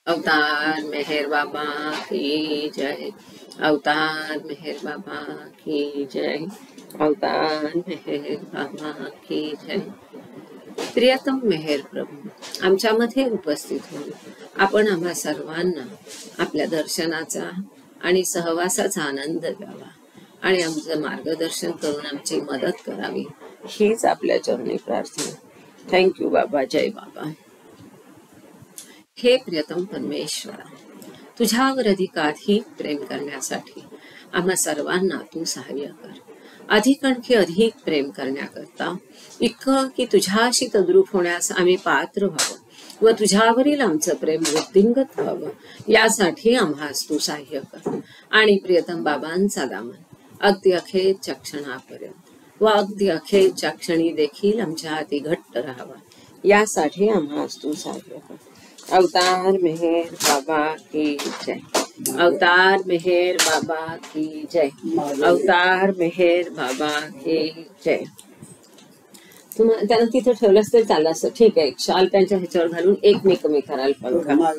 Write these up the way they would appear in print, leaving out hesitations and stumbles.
अवतार मेहर बाबा की जय। अवतार मेहर बाबा की जय। अवतार मेहर बाबा की जय। प्रियतम मेहर प्रभू, आमच्यामध्ये उपस्थित होऊन आपण आम्हा सर्वांना आपल्या दर्शनाचा आणि सहवासाचा आनंद द्यावा आणि आमचं मार्गदर्शन करून आमची मदत करावी, हीच आपल्या चरणी प्रार्थना। थँक्यू बाबा। जय बाबा। हे प्रियतम परमेश्वरा, तुझ्यावर अधिकाधिक प्रेम करण्यासाठी आम्हा सर्वांना तू सहाय्य कर। अधिकणकी अधिक प्रेम करण्याकरता इतकं की तुझ्याशी तद्रूप होण्यास आम्ही पात्र व्हावं व तुझ्यावरील आमचं प्रेम वृद्धिंगत व्हावं, यासाठी आम्हास तू सहाय्य कर। आणि प्रियतम बाबांचा दामन अगदी अखेरच्या क्षणापर्यंत व अगदी अखेरच्या क्षणी देखील आमच्या हाती घट्ट राहावा, यासाठी आम्हास तू सहाय्य कर। अवतार मेहर बाबा की जय। अवतार मेहर बाबा की जय। अवतार मेहर बाबा की जय। त्यांना तिथे ठेवलंच तरी चाललं असतं, ठीक आहे। शाल त्यांच्या ह्याच्यावर घालून एक मी कमी कराल पंखा।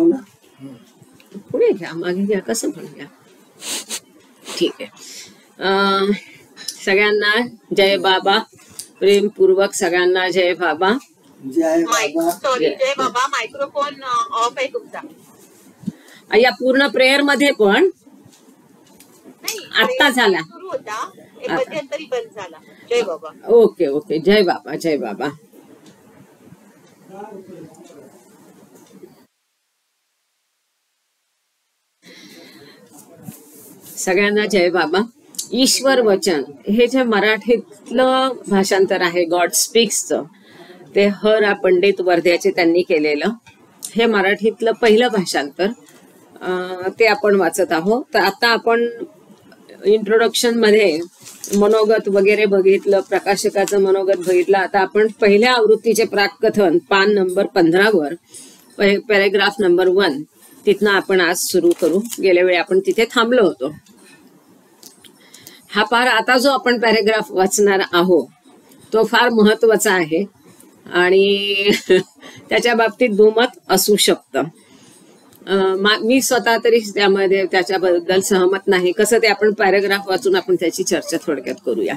पुढे घ्या, मागे घ्या, कसं पण घ्या, ठीक आहे। सगळ्यांना जय बाबा। प्रेमपूर्वक सगळ्यांना जय बाबा। जय बाबा। मायक्रोफोन ऑफ आहे तुमचा या पूर्ण प्रेयर मध्ये पण आता झाला, सुरू होता, मध्यंतरी बंद झाला। जय बाबा। Okay okay. जय बाबा। जय बाबा। सगळ्यांना जय बाबा। ईश्वर वचन हे जे मराठीतलं भाषांतर आहे गॉड स्पीक्सचं, ते हरा पंडित वर्ध्याचे त्यांनी केलेलं हे मराठीतलं पहिलं भाषांतर, ते आपण वाचत आहोत। तर आता आपण इंट्रोडक्शन मध्ये मनोगत वगैरे बघितलं, प्रकाशकाचं मनोगत बघितलं। आता आपण पहिल्या आवृत्तीचे प्राककथन पान नंबर 15 वर पॅरेग्राफ नंबर 1 तिथनं आपण आज सुरू करू। गेल्या वेळी आपण तिथे थांबलो होतो। हा फार आता जो आपण पॅरेग्राफ वाचणार आहोत तो फार महत्वाचा आहे आणि त्याच्या बाबतीत दुमत असू शकतं। मी स्वतः तरी त्यामध्ये त्याच्याबद्दल सहमत नाही। कसं ते आपण पॅरेग्राफ वाचून आपण त्याची चर्चा थोडक्यात करूया।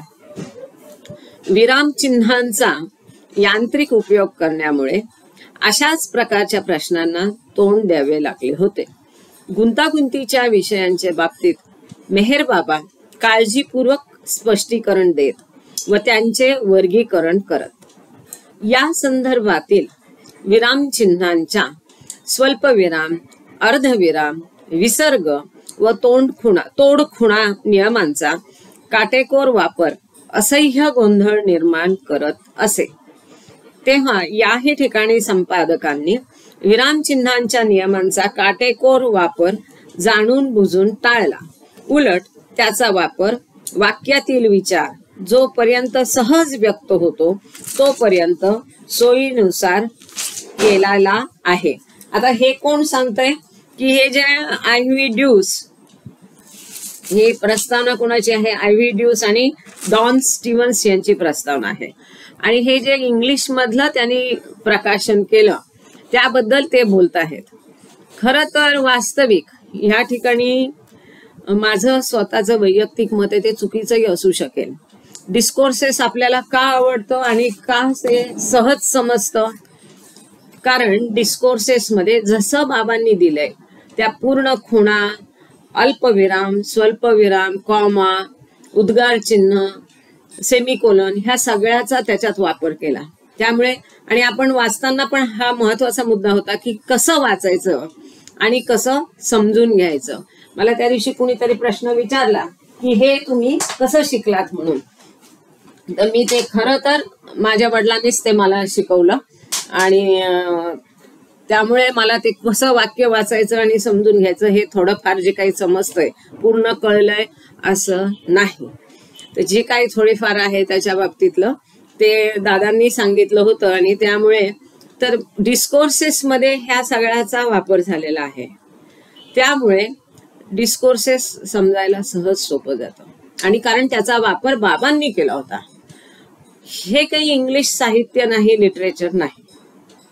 विराम चिन्हांचा यांत्रिक उपयोग करण्यामुळे अशाच प्रकारच्या प्रश्नांना तोंड द्यावे लागले होते। गुंतागुंतीच्या विषयांच्या बाबतीत मेहर बाबा काळजीपूर्वक स्पष्टीकरण देत व त्यांचे वर्गीकरण करत। या संदर्भातील विरामचिन्हांच्या स्वल्पविराम, अर्धविराम, विसर्ग व तोडखुणा नियमांचा काटेकोर वापर असह्य गोंधळ निर्माण करत असे। तेव्हा याही ठिकाणी संपादकांनी विरामचिन्हांच्या नियमांचा काटेकोर वापर जाणून बुजून टाळला। उलट त्याचा वापर वाक्यातील विचार जोपर्यंत सहज व्यक्त होतो तोपर्यंत सोयीनुसार केलेला आहे। आता हे कोण सांगतंय की हे जे आयव्ही ड्यूस, ही प्रस्तावना कोणाची आहे? आयव्ही ड्यूस आणि डॉन स्टीव्हन्स यांची प्रस्तावना आहे। आणि हे जे इंग्लिश मधलं त्यांनी प्रकाशन केलं त्याबद्दल ते बोलत आहेत। खरं तर वास्तविक ह्या ठिकाणी माझं स्वतःचं वैयक्तिक मत आहे, ते चुकीचंही असू शकेल। डिस्कोर्सेस आपल्याला का आवडतं आणि का ते सहज समजतं? कारण डिस्कोर्सेस मध्ये जसं बाबांनी दिलंय त्या पूर्ण खुणा, अल्पविराम, स्वल्पविराम, कॉमा, उद्गार चिन्ह, सेमिकोलन ह्या सगळ्याचा त्याच्यात वापर केला। त्यामुळे आणि आपण वाचताना पण हा महत्वाचा मुद्दा होता की कसं वाचायचं आणि कसं समजून घ्यायचं। मला त्या दिवशी कुणीतरी प्रश्न विचारला की हे तुम्ही कसं शिकलात म्हणून, तर मी ते खरं तर माझ्या वडिलांनीच ते मला शिकवलं आणि त्यामुळे मला ते कसं वाक्य वाचायचं आणि समजून घ्यायचं हे थोडंफार जे काही समजतंय, पूर्ण कळलंय असं नाही। तर जे काही थोडेफार आहे त्याच्या बाबतीतलं ते दादांनी सांगितलं होतं आणि त्यामुळे तर डिस्कोर्सेस मध्ये ह्या सगळ्याचा वापर झालेला आहे। त्यामुळे डिस्कोर्सेस समजायला सहज सोपं जातं आणि कारण त्याचा वापर बाबांनी केला होता। हे काही इंग्लिश साहित्य नाही, लिटरेचर नाही।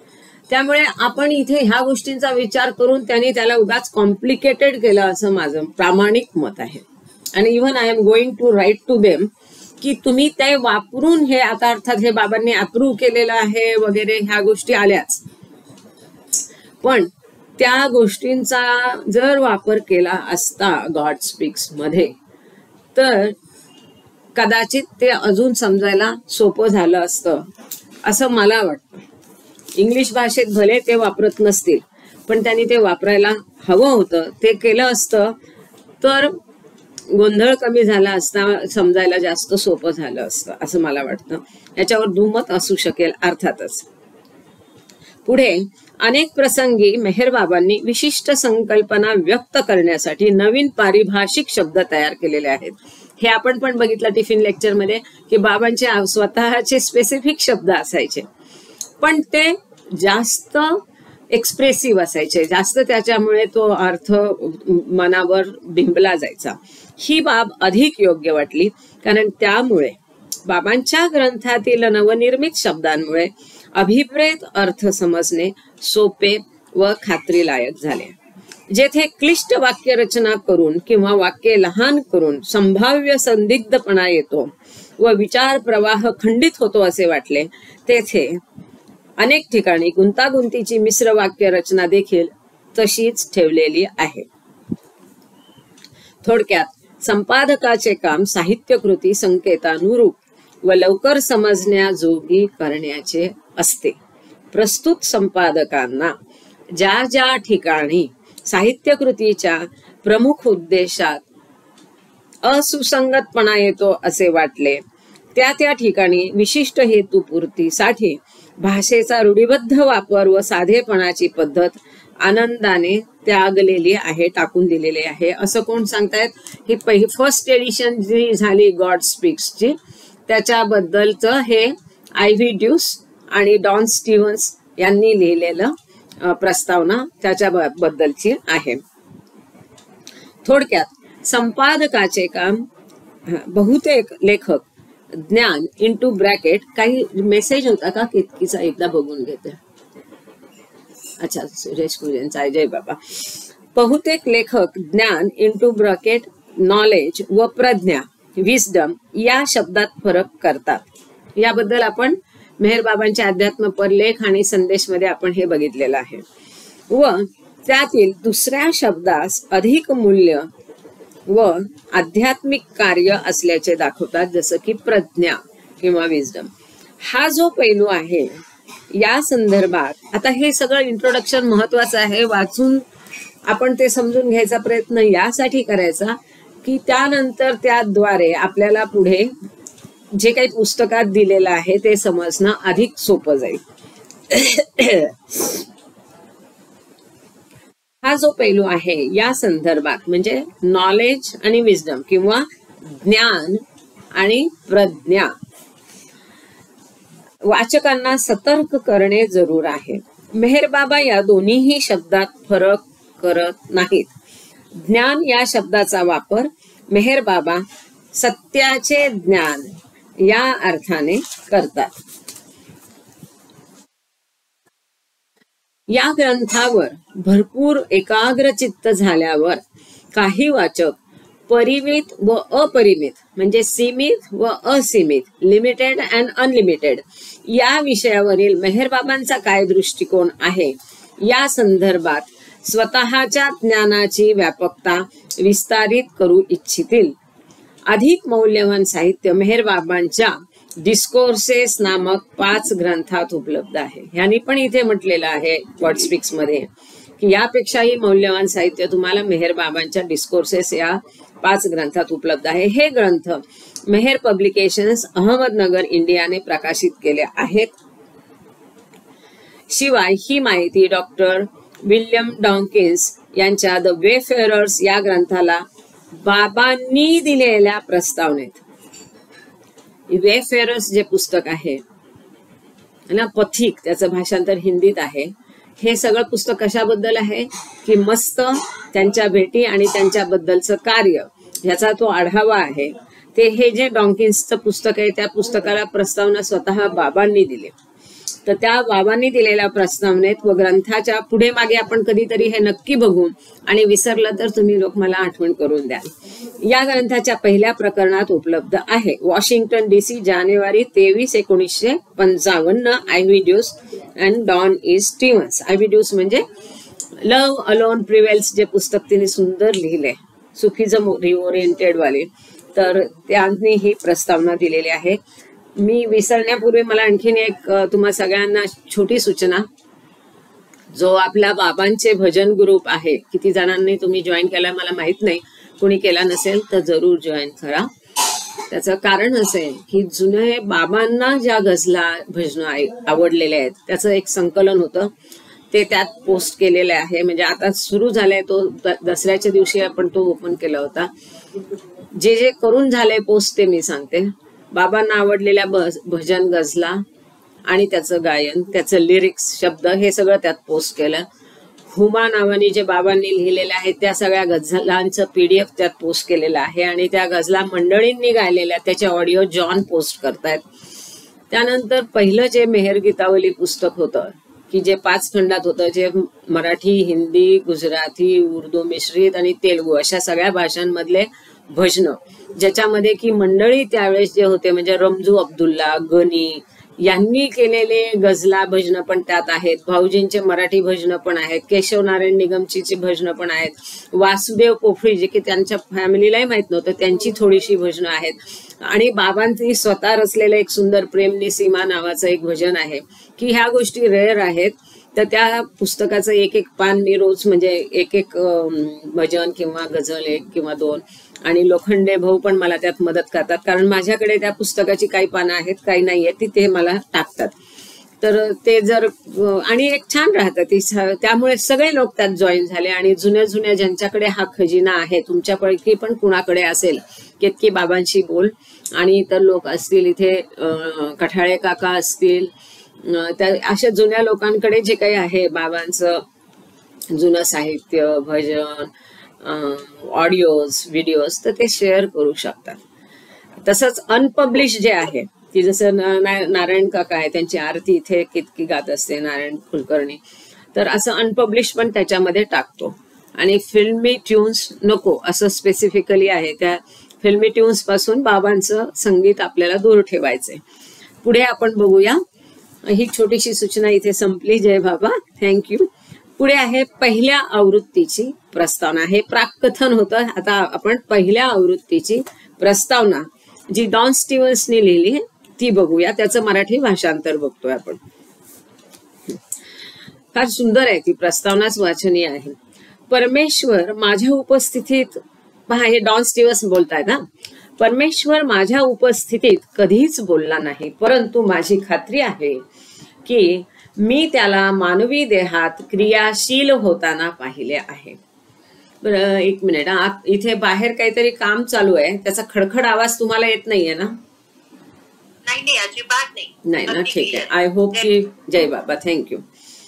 त्यामुळे आपण इथे ह्या गोष्टींचा विचार करून त्यांनी त्याला उगाच कॉम्प्लिकेटेड केलं असं माझं प्रामाणिक मत आहे. आणि even I am going to write to them की तुम्ही ते वापरून हे, आता अर्थात हे बाबांनी अप्रूव्ह केलेलं आहे वगैरे ह्या गोष्टी आल्याच, पण त्या गोष्टींचा जर वापर केला असता गॉड स्पीक्स मध्ये तर कदाचित ते अजून समजायला सोपं झालं असतं असं मला वाटतं. इंग्लिश भाषेत भले ते वापरत नसतील पण त्यांनी ते वापरायला हवं होतं. ते केलं असतं तर गोंधळ कमी झाला असता, समजायला जास्त सोपं झालं असतं असं मला वाटतं. याच्यावर दुमत असू शकेल अर्थातच. पुढे अनेक प्रसंगी मेहर बाबांनी विशिष्ट संकल्पना व्यक्त करण्यासाठी नवीन पारिभाषिक शब्द तयार केलेले आहेत. हे आपण पण बघितलं टिफिन लेक्चर मध्ये की बाबांचे स्वतःचे स्पेसिफिक शब्द असायचे, पण ते जास्त एक्सप्रेसिव्ह असायचे, जास्त त्याच्यामुळे तो अर्थ मनावर बिंबला जायचा. ही बाब अधिक योग्य वाटली कारण त्यामुळे बाबांच्या ग्रंथातील नवनिर्मित शब्दांमुळे अभिप्रेत अर्थ समजणे सोपे व खात्रीलायक झाले. जेथे क्लिष्ट वाक्य रचना करून किंवा वाक्य लहान करून संभाव्य संदिग्धपणा येतो व विचार प्रवाह खंडित होतो असे वाटले, तेथे अनेक ठिकाणी गुंतागुंतीची मिश्र वाक्य रचना देखील तशीच ठेवलेली आहे. थोडक्यात संपादकाचे काम साहित्यकृती संकेतानुरूप व लवकर समजण्याजोगी करण्याचे असते. प्रस्तुत संपादकांना ज्या ज्या ठिकाणी साहित्यकृतीच्या प्रमुख उद्देशात असुसंगतपणा येतो असे वाटले, त्या त्या ठिकाणी विशिष्ट हेतुपूर्तीसाठी भाषेचा रूढीबद्ध वापर व साधेपणाची पद्धत आनंदाने त्यागलेली आहे, टाकून दिलेली आहे. असं कोण सांगतायत? ही फर्स्ट एडिशन जी झाली गॉड स्पीक्सची त्याच्याबद्दलचं हे आयव्ही ड्यूस आणि डॉन स्टीव्हन्स यांनी लिहिलेलं प्रस्तावना त्याच्याबद्दलची आहे. थोडक्यात संपादकाचे काम, बहुतेक लेखक ज्ञान इंटू ब्रॅकेट, काही मेसेज होता का कितकीचा एकदा बघून घेते. अच्छा, सुरेश कुरेंचा जय बाबा. बहुतेक लेखक ज्ञान इंटू ब्रॅकेट नॉलेज व प्रज्ञा विस्डम या शब्दात फरक करतात. याबद्दल आपण मेहर बाबांच्या अध्यात्मपर लेख आणि संदेश मध्ये आपण हे बघितलेलं आहे. व त्यातील दुसऱ्या शब्दास अधिक मूल्य व आध्यात्मिक कार्य असल्याचे दाखवतात, जसं की प्रज्ञा किंवा विजडम. हा जो पैलू आहे या संदर्भात, आता हे सगळं इंट्रोडक्शन महत्वाचं आहे, वाचून आपण ते समजून घ्यायचा प्रयत्न यासाठी करायचा की त्यानंतर त्याद्वारे आपल्याला पुढे जे काही पुस्तकात दिलेलं आहे ते समजणं अधिक सोपं जाईल. हा जो पैलू आहे या संदर्भात म्हणजे नॉलेज आणि विजडम किंवा ज्ञान आणि प्रज्ञा, वाचकांना सतर्क करणे जरूर आहे. मेहर बाबा या दोन्हीही शब्दात फरक करत नाहीत. ज्ञान या शब्दाचा वापर मेहर बाबा सत्याचे ज्ञान या अर्थाने करतात. या ग्रंथावर भरपूर एकाग्रचित्त झाल्यावर काही वाचक परिमित व अपरिमित म्हणजे सीमित व असीमित, लिमिटेड अँड अनलिमिटेड या विषयावरील मेहर बाबांचा काय दृष्टिकोन आहे या संदर्भात स्वतःच्या ज्ञानाची व्यापकता विस्तारित करू इच्छितील. अधिक मौल्यवान साहित्य मेहर बाबांच्या डिस्कोर्सेस नामक 5 ग्रंथात उपलब्ध आहे. यांनी पण इथे म्हटलेलं आहे गॉड स्पीक्स मध्ये की यापेक्षाही मौल्यवान साहित्य तुम्हाला मेहर बाबांच्या डिस्कोर्सेस या 5 ग्रंथात उपलब्ध आहे. हे ग्रंथ मेहर पब्लिकेशन्स अहमदनगर इंडियाने प्रकाशित केले आहेत. शिवाय ही माहिती डॉक्टर विल्यम डॉकिन्स यांच्या द वेफेरर्स या ग्रंथाला बाबांनी दिलेल्या प्रस्तावनेत, वेफेरर्स जे पुस्तक आहे ना, पथिक, त्याचं भाषांतर हिंदीत आहे. हे सगळं पुस्तक कशाबद्दल आहे की मस्त त्यांच्या भेटी आणि त्यांच्याबद्दलचं कार्य याचा तो आढावा आहे. ते हे जे डॉकिन्सचं पुस्तक आहे त्या पुस्तकाला प्रस्तावना स्वतः बाबांनी दिली. तर त्या बाबांनी दिलेल्या प्रस्तावनेत व ग्रंथाच्या पुढे मागे आपण कधीतरी हे नक्की बघू, आणि विसरलं तर तुम्ही लोक मला आठवण करून द्या. या ग्रंथाच्या पहिल्या प्रकरणात उपलब्ध आहे. वॉशिंग्टन DC, जानेवारी 23, 1955. Ivy Duce and Don E. Stevens. Ivy Duce म्हणजे लव्ह अलोन प्रिवेल्स, जे पुस्तक तिने सुंदर लिहिले, सुफिझम रिओरिएंटेड वाले. तर त्यांनी ही प्रस्तावना दिलेली आहे. मी विसरण्यापूर्वी मला आणखीन एक तुम्हा सगळ्यांना छोटी सूचना. जो आपला बाबांचे भजन ग्रुप आहे, किती जणांनी तुम्ही जॉईन केला मला माहित नाही, कोणी केला नसेल तर जरूर जॉईन करा. त्याचं कारण असं आहे की जुने बाबांना ज्या गझला भजनं आवडलेल्या आहेत त्याचं एक संकलन होतं, ते त्यात पोस्ट केलेलं आहे. म्हणजे आता सुरू झालंय, तो दसऱ्याच्या दिवशी आपण तो ओपन केला होता. जे जे करून झालंय पोस्ट ते मी सांगते. बाबांना आवडलेल्या भजन गझला आणि त्याचं गायन, त्याचं लिरिक्स, शब्द हे सगळं त्यात पोस्ट केलं. हुमा नावाने जे बाबांनी लिहिलेलं आहे त्या सगळ्या गझलांचं PDF त्यात पोस्ट केलेलं आहे, आणि त्या गझला मंडळींनी गायलेल्या त्याच्या ऑडिओ जॉन पोस्ट करतायत. त्यानंतर पहिलं जे मेहर गीतावली पुस्तक होतं की जे 5 खंडात होतं, जे मराठी, हिंदी, गुजराती, उर्दू मिश्रित आणि तेलुगू अशा सगळ्या भाषांमधले भजनं, ज्याच्यामध्ये की मंडळी त्यावेळेस जे होते म्हणजे रमजू अब्दुल्ला, गनी यांनी केलेले गझला भजनं पण त्यात आहेत. भाऊजींचे मराठी भजनं पण आहेत. केशव नारायण निगमची भजनं पण आहेत. वासुदेव पोफळी, जे की त्यांच्या फॅमिलीलाही माहित नव्हतं, त्यांची थोडीशी भजनं आहेत. आणि बाबांनी स्वतः रचलेलं एक सुंदर प्रेमनी सीमा नावाचं एक भजन आहे. की ह्या गोष्टी रेअर आहेत. तर त्या पुस्तकाचं एक एक पान मी रोज म्हणजे एक एक भजन किंवा गझल 1 किंवा 2, आणि लोखंडे भाऊ पण मला त्यात मदत करतात, कारण माझ्याकडे त्या पुस्तकाची काही पानं आहेत, काही नाही आहेत, ती ते मला टाकतात. तर ते जर आणि एक छान राहतं ती, त्यामुळे सगळे लोक त्यात जॉईन झाले. आणि जुन्या जुन्या ज्यांच्याकडे हा खजिना आहे, तुमच्यापैकी पण कुणाकडे असेल की बाबांशी बोल, आणि इतर लोक असतील इथे, कठाळे काका असतील, त्या अशा जुन्या लोकांकडे जे काही आहे बाबांचं जुनं साहित्य, भजन, ऑडिओज, व्हिडिओज, तर ते शेअर करू शकतात. तसंच अनपब्लिश जे आहे की जसं नारायण काका आहे, त्यांची आरती इथे कितकी गात असते नारायण कुलकर्णी, तर असं अनपब्लिश पण त्याच्यामध्ये टाकतो. आणि फिल्मी ट्यून्स नको असं स्पेसिफिकली आहे. त्या फिल्मी ट्यून्स पासून बाबांचं संगीत आपल्याला दूर ठेवायचंय. पुढे आपण बघूया. ही छोटीशी सूचना इथे संपली. जय बाबा, थँक्यू. पुढे आहे पहिल्या आवृत्तीची प्रस्तावना. हे प्राककथन होतं. आता आपण पहिल्या आवृत्तीची प्रस्तावना जी डॉन स्टीव्हन्सनी लिहिली ती बघूया. त्याचं मराठी भाषांतर बघतोय आपण. फार सुंदर आहे ती प्रस्तावनाच, वाचनीय आहे. परमेश्वर माझ्या उपस्थितीत, पहा हे डॉन स्टीव्हन्स बोलतायत हा. परमेश्वर माझ्या उपस्थितीत कधीच बोलला नाही, परंतु माझी खात्री आहे की मी त्याला मानवी देहात क्रियाशील होताना पाहिले आहे. बरं, एक मिनिट, इथे बाहेर काहीतरी काम चालू आहे, त्याचा खडखड आवाज तुम्हाला येत नाहीये ना? नाही, अजिबात नाही ना, ठीक आहे. आय होप की, जय बाबा, थँक्यू.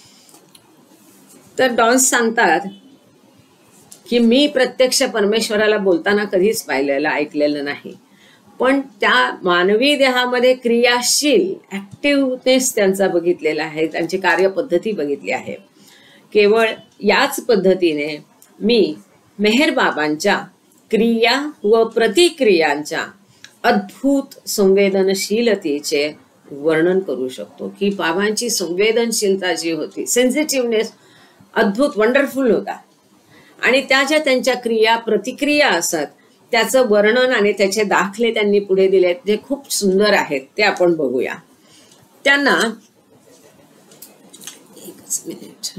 तर डॉन्स सांगतात की मी प्रत्यक्ष परमेश्वराला बोलताना कधीच पाहिलेलं, ऐकलेलं नाही, पण त्या मानवी देहामध्ये क्रियाशील ऍक्टिव्हनेस त्यांचा बघितलेला आहे, त्यांची कार्यपद्धती बघितली आहे. केवळ याच पद्धतीने मी मेहर बाबांच्या क्रिया व प्रतिक्रियांच्या अद्भुत संवेदनशीलतेचे वर्णन करू शकतो. की बाबांची संवेदनशीलता जी होती, सेन्सिटिव्हनेस, अद्भुत, वंडरफुल होता. आणि त्या ज्या त्यांच्या क्रिया प्रतिक्रिया असतात त्याचं वर्णन आणि त्याचे दाखले त्यांनी पुढे दिलेत, जे खूप सुंदर आहेत, ते आपण बघूया. त्यांना एकच मिनिट,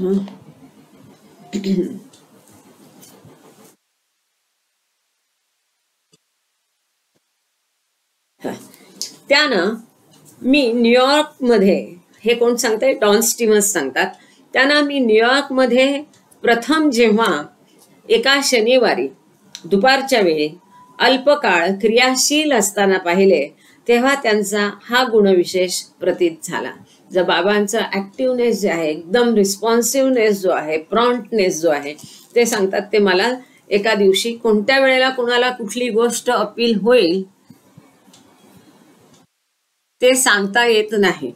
त्यानं मी न्यूयॉर्क मध्ये, हे कोण सांगताय? डॉन स्टीव्हन्स सांगतात. त्यांना मी न्यूयॉर्क मध्ये प्रथम जेव्हा एका शनिवारी दुपारच्या वेळी अल्पकाळ क्रियाशील असताना पाहिले, तेव्हा त्यांचा हा गुणविशेष प्रतीत झाला. जर बाबांचा ऍक्टिव्हनेस जे आहे, एकदम रिस्पॉन्सिव्हनेस जो आहे, प्रॉम्प्टनेस जो आहे, ते सांगतात ते मला एका दिवशी कोणत्या वेळेला कोणाला कुठली गोष्ट अपील होईल ते सांगता येत नाही.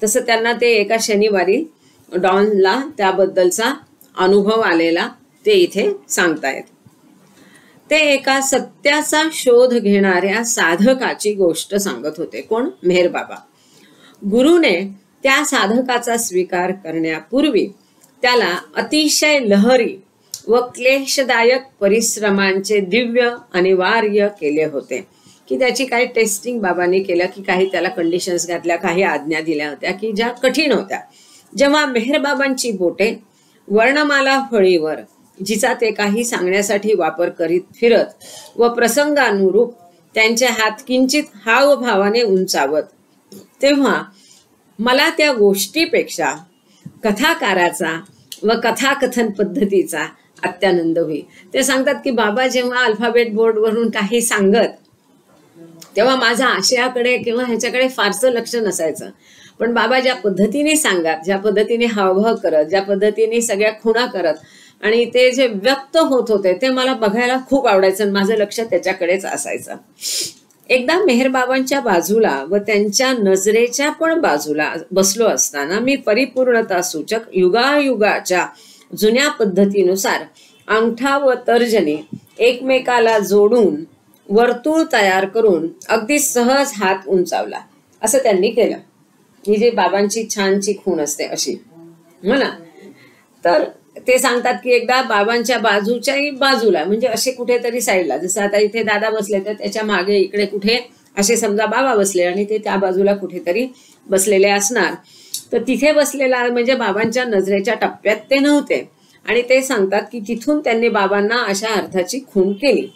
तसं त्यांना ते एका शनिवारी डॉनला त्याबद्दलचा अनुभव आलेला ते इथे सांगतायत. ते एका सत्याचा शोध घेणाऱ्या साधकाची गोष्ट सांगत होते. कोण? मेहर बाबा. गुरुने त्या साधकाचा स्वीकार करण्यापूर्वी त्याला अतिशय लहरी व क्लेशदायक परिश्रमांचे दिव्य अनिवार्य केले होते, की त्याची काही टेस्टिंग बाबांनी केलं, की काही त्याला कंडिशन्स घातल्या, काही आज्ञा दिल्या होत्या की ज्या कठीण होत्या. जेव्हा मेहर बाबांची बोटे वर्णमाला फळीवर, जिचा ते काही सांगण्यासाठी वापर करीत फिरत व प्रसंगानुरूप त्यांचे हात किंचित हावभावाने उंचावत, तेव्हा मला त्या गोष्टीपेक्षा कथाकाराचा व कथाकथन पद्धतीचा अत्यानंद होई. ते सांगतात की बाबा जेव्हा अल्फाबेट बोर्डवरून काही सांगत, तेव्हा माझा आशयाकडे किंवा ह्याच्याकडे फारसं लक्ष नसायचं. पण बाबा ज्या पद्धतीने सांगत, ज्या पद्धतीने हावभाव करत, ज्या पद्धतीने सगळ्या खुणा करत आणि ते जे व्यक्त होत होते ते मला बघायला खूप आवडायचं. माझं लक्ष त्याच्याकडेच असायचं. एकदा मेहर बाबांच्या बाजूला व त्यांच्या नजरेच्या पण बाजूला बसलो असताना मी परिपूर्णता सूचक युगायुगाच्या जुन्या पद्धतीनुसार अंगठा व तर्जनी एकमेकाला जोडून वर्तुळ तयार करून अगदी सहज हात उंचावला. असं त्यांनी केलं. ही जी बाबांची छानची खूण असते अशी म्हणा. तर ते सांगतात की एकदा बाबांच्या बाजूच्याही बाजूला, म्हणजे असे कुठेतरी साईडला, जसं आता इथे दादा बसले तर त्याच्या मागे इकडे कुठे असे समजा बाबा बसले आणि ते त्या बाजूला कुठेतरी बसलेले असणार, तर तिथे बसलेला म्हणजे बाबांच्या नजरेच्या टप्प्यात ते नव्हते. आणि ते सांगतात की तिथून त्यांनी बाबांना अशा अर्थाची खूण केली,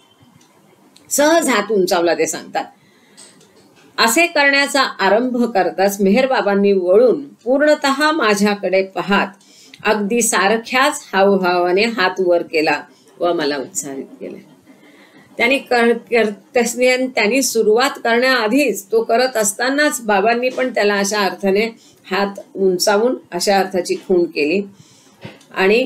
सहज हात उंचावला. ते सांगतात असे करण्याचा आरंभ करताच मेहर बाबांनी वळून पूर्णतः माझ्याकडे पाहत अगदी सारख्याच हावभावाने हात वर केला व मला उत्साहित केले. त्यांनी सुरुवात करण्याआधीच, तो करत असतानाच बाबांनी पण त्याला अशा अर्थाने हात उंचावून अशा अर्थाची खूण केली. आणि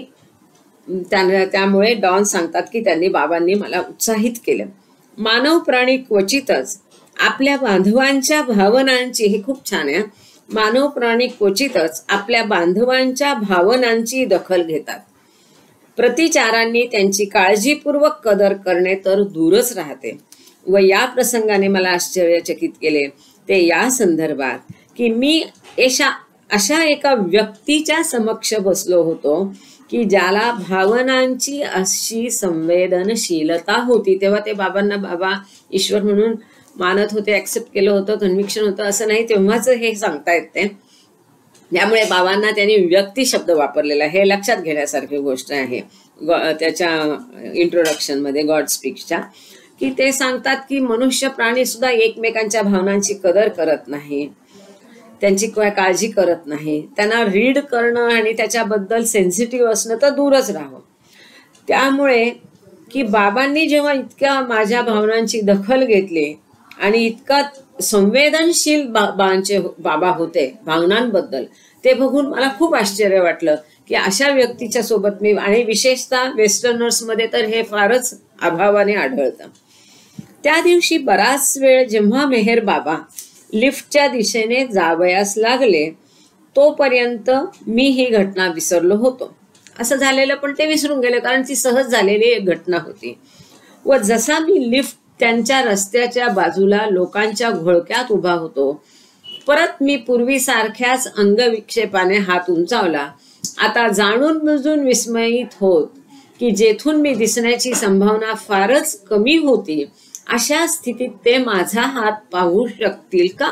त्यामुळे डॉन सांगतात की त्यांनी बाबांनी मला उत्साहित केलं. मानव प्राणी क्वचितच आपल्या बांधवांच्या भावनांची, हे खूप छान आहे, मानव प्राणी क्वचितच आपल्या बांधवांच्या भावनांची दखल घेतात. प्रतिचारांनी त्यांची काळजीपूर्वक कदर करणे तर दूरच राहते. व या प्रसंगाने मला आश्चर्यचकित केले ते या संदर्भात की मी अशा एका व्यक्तीच्या समक्ष बसलो होतो की ज्याला भावनांची अशी संवेदनशीलता होती. तेव्हा ते बाबांना बाबा ईश्वर म्हणून मानत होते, ऍक्सेप्ट केलं होतं, कन्व्हिक्शन होतं असं नाही, तेव्हाच हे सांगतायत ते. त्यामुळे बाबांना त्यांनी व्यक्ती शब्द वापरलेला, हे लक्षात घेण्यासारखी गोष्ट आहे. त्याच्या इंट्रोडक्शन मध्ये गॉड स्पीक्सच्या, की ते सांगतात की मनुष्य प्राणी सुद्धा एकमेकांच्या भावनांची कदर करत नाही, त्यांची काळजी करत नाही. त्यांना रीड करणं आणि त्याच्याबद्दल सेन्सिटिव्ह असणं तर दूरच राहावं. त्यामुळे की बाबांनी जेव्हा इतक्या माझ्या भावनांची दखल घेतली आणि इतका संवेदनशील बाबा होते भावनांबद्दल, ते बघून मला खूप आश्चर्य वाटलं की अशा व्यक्तीच्या सोबत मी, आणि विशेषतः वेस्टर्नर्स मध्ये तर हे फारच अभावाने आढळतं. त्या दिवशी बराच वेळ जेव्हा मेहर बाबा लिफ्टच्या दिशेने जावयास लागले तोपर्यंत मी ही घटना विसरलो होतो. असं झालेलं पण ते विसरून गेले, कारण ती सहज झालेली एक घटना होती. व जसा मी लिफ्ट त्यांच्या रस्त्याच्या बाजूला लोकांच्या घोळक्यात उभा होतो, परत मी पूर्वीसारख्याच अंगविक्षेपाने हात उंचावला, आता जाणून बुजून विस्मयित होत की जेथून मी दिसण्याची संभावना फारच कमी होती, अशा स्थितीत ते माझा हात पाहू शकतील का?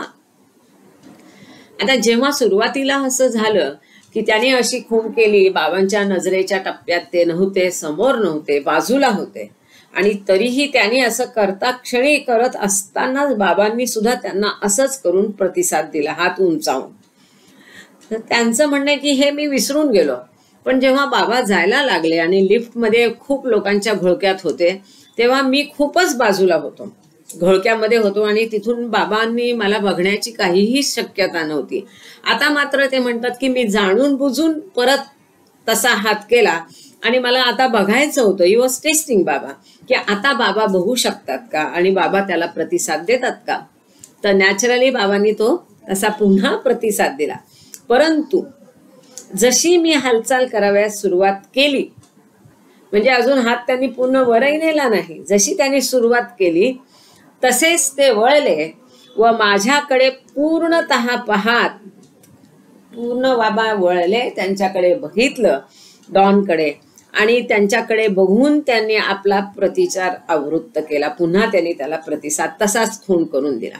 आता जेव्हा सुरुवातीला असं झालं की त्याने अशी खूण केली, बाबांच्या नजरेच्या टप्प्यात ते नव्हते, समोर नव्हते, बाजूला होते, आणि तरीही त्यांनी असं करता क्षणी करत असतानाच बाबांनी सुद्धा त्यांना असंच करून प्रतिसाद दिला, हात उंचावून. तर त्यांचं म्हणणं की हे मी विसरून गेलो. पण जेव्हा बाबा जायला लागले आणि लिफ्टमध्ये खूप लोकांच्या घोळक्यात होते, तेव्हा मी खूपच बाजूला होतो, घोळक्यामध्ये होतो, आणि तिथून बाबांनी मला बघण्याची काहीही शक्यता नव्हती. आता मात्र ते म्हणतात की मी जाणून बुजून परत तसा हात केला आणि मला आता बघायचं होतं. ही वॉज टेस्टिंग बाबा, की आता बाबा बघू शकतात का आणि बाबा त्याला प्रतिसाद देतात का. तर नॅचरली बाबांनी तो तसा पुन्हा प्रतिसाद दिला. परंतु जशी मी हालचाल कराव्यास सुरुवात केली, म्हणजे अजून हात त्यांनी पूर्ण वरही नेला नाही, जशी त्यांनी सुरुवात केली तसेच ते वळले व माझ्याकडे पूर्णतः पाहत, पूर्ण बाबा वळले, त्यांच्याकडे बघितलं, डॉनकडे, आणि त्यांच्याकडे बघून त्यांनी आपला प्रतिचार आवृत्त केला. पुन्हा त्यांनी त्याला प्रतिसाद तसाच खून करून दिला.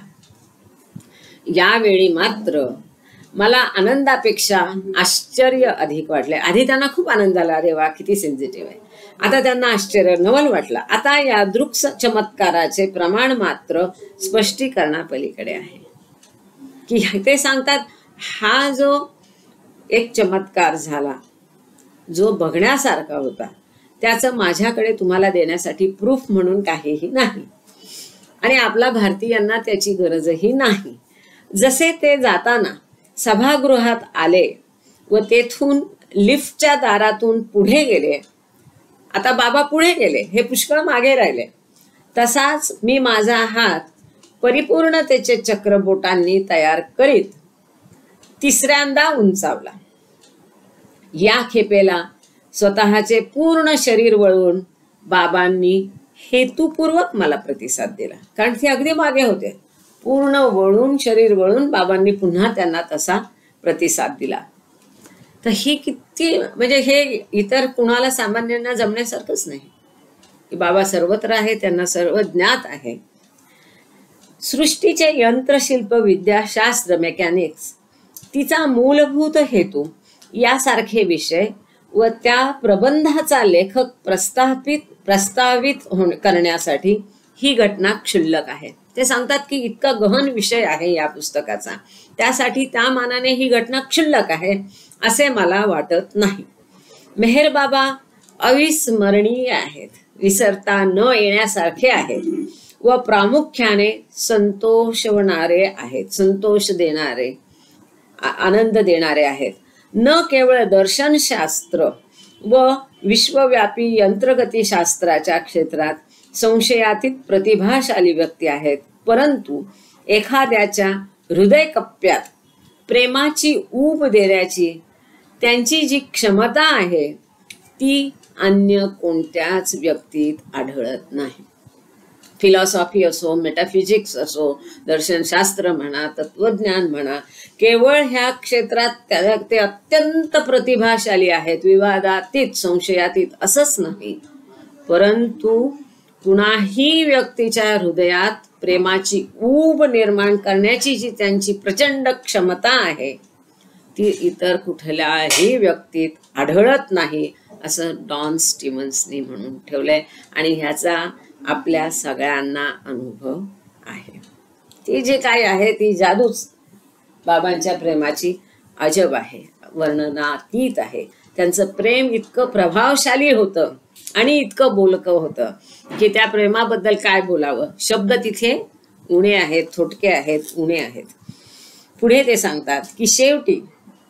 यावेळी मात्र मला आनंदापेक्षा आश्चर्य अधिक वाटले. आधी त्यांना खूप आनंद झाला, अरे वा किती सेन्सिटिव्ह आहे. आता त्यांना आश्चर्य नवल वाटलं. आता या दृक् चमत्काराचे प्रमाण मात्र स्पष्टीकरणापलीकडे आहे, की ते सांगतात हा जो एक चमत्कार झाला, जो बघण्यासारखा होता, त्याचं माझ्याकडे तुम्हाला देण्यासाठी प्रूफ म्हणून काहीही नाही, आणि आपला भारतीयांना त्याची गरजही नाही. जसे ते जाताना सभागृहात आले व तेथून लिफ्टच्या दारातून पुढे गेले, आता बाबा पुढे गेले, हे पुष्कळ मागे राहिले, तसाच मी माझा हात परिपूर्णतेचे चक्रबोटांनी तयार करीत तिसऱ्यांदा उंचावला. या खेपेला स्वतःचे पूर्ण शरीर वळवून बाबांनी हेतुपूर्वक मला प्रतिसाद दिला, कारण ते अगदी मागे होते. पूर्ण वळून, शरीर वळून बाबांनी पुन्हा त्यांना तसा प्रतिसाद दिला. तर ही किती, म्हणजे हे इतर कुणाला सामान्यांना जमण्यासारखंच नाही, की बाबा सर्वत्र आहे, त्यांना सर्व ज्ञात आहे. सृष्टीचे यंत्रशिल्प, विद्या, शास्त्र, मेकॅनिक्स, तिचा मूलभूत हेतू यासारखे विषय व त्या प्रबंधाचा लेखक प्रस्तावित करण्यासाठी ही घटना क्षुल्लक आहे. ते सांगतात की इतका गहन विषय आहे या पुस्तकाचा, त्यासाठी त्या मानाने ही घटना क्षुल्लक आहे असे मला वाटत नाही. मेहर बाबा अविस्मरणीय आहेत, विसरता न येण्यासारखे आहेत व प्रामुख्याने संतोषवणारे आहेत, संतोष देणारे, आनंद देणारे आहेत. न केवळ दर्शनशास्त्र व विश्वव्यापी यंत्रगतीशास्त्राच्या क्षेत्रात संशयातीत प्रतिभाशाली व्यक्ती आहेत, परंतु एखाद्याच्या हृदय कप्प्यात प्रेमाची ऊब देण्याची त्यांची जी क्षमता आहे ती अन्य कोणत्याच व्यक्तीत आढळत नाही. फिलॉसॉफी असो, मेटाफिजिक्स असो, दर्शनशास्त्र म्हणा, तत्वज्ञान म्हणा, केवळ ह्या क्षेत्रात ते अत्यंत प्रतिभाशाली आहेत, विवादातीत, संशयातीत असंच नाही, परंतु कुणाही व्यक्तीच्या हृदयात प्रेमाची ऊब निर्माण करण्याची जी त्यांची प्रचंड क्षमता आहे ती इतर कुठल्याही व्यक्तीत आढळत नाही, असं डॉन स्टीव्हन्सनी म्हणून ठेवलंय. आणि ह्याचा आपल्या सगळ्यांना अनुभव आहे. ती जे काय आहे ती जादूच बाबांच्या प्रेमाची अजब आहे, वर्णनातीत आहे. त्यांचं प्रेम इतकं प्रभावशाली होतं आणि इतकं बोलकं होतं की त्या प्रेमाबद्दल काय बोलावं, शब्द तिथे उणे आहेत, थोडके आहेत, उणे आहेत. पुढे ते सांगतात की शेवटी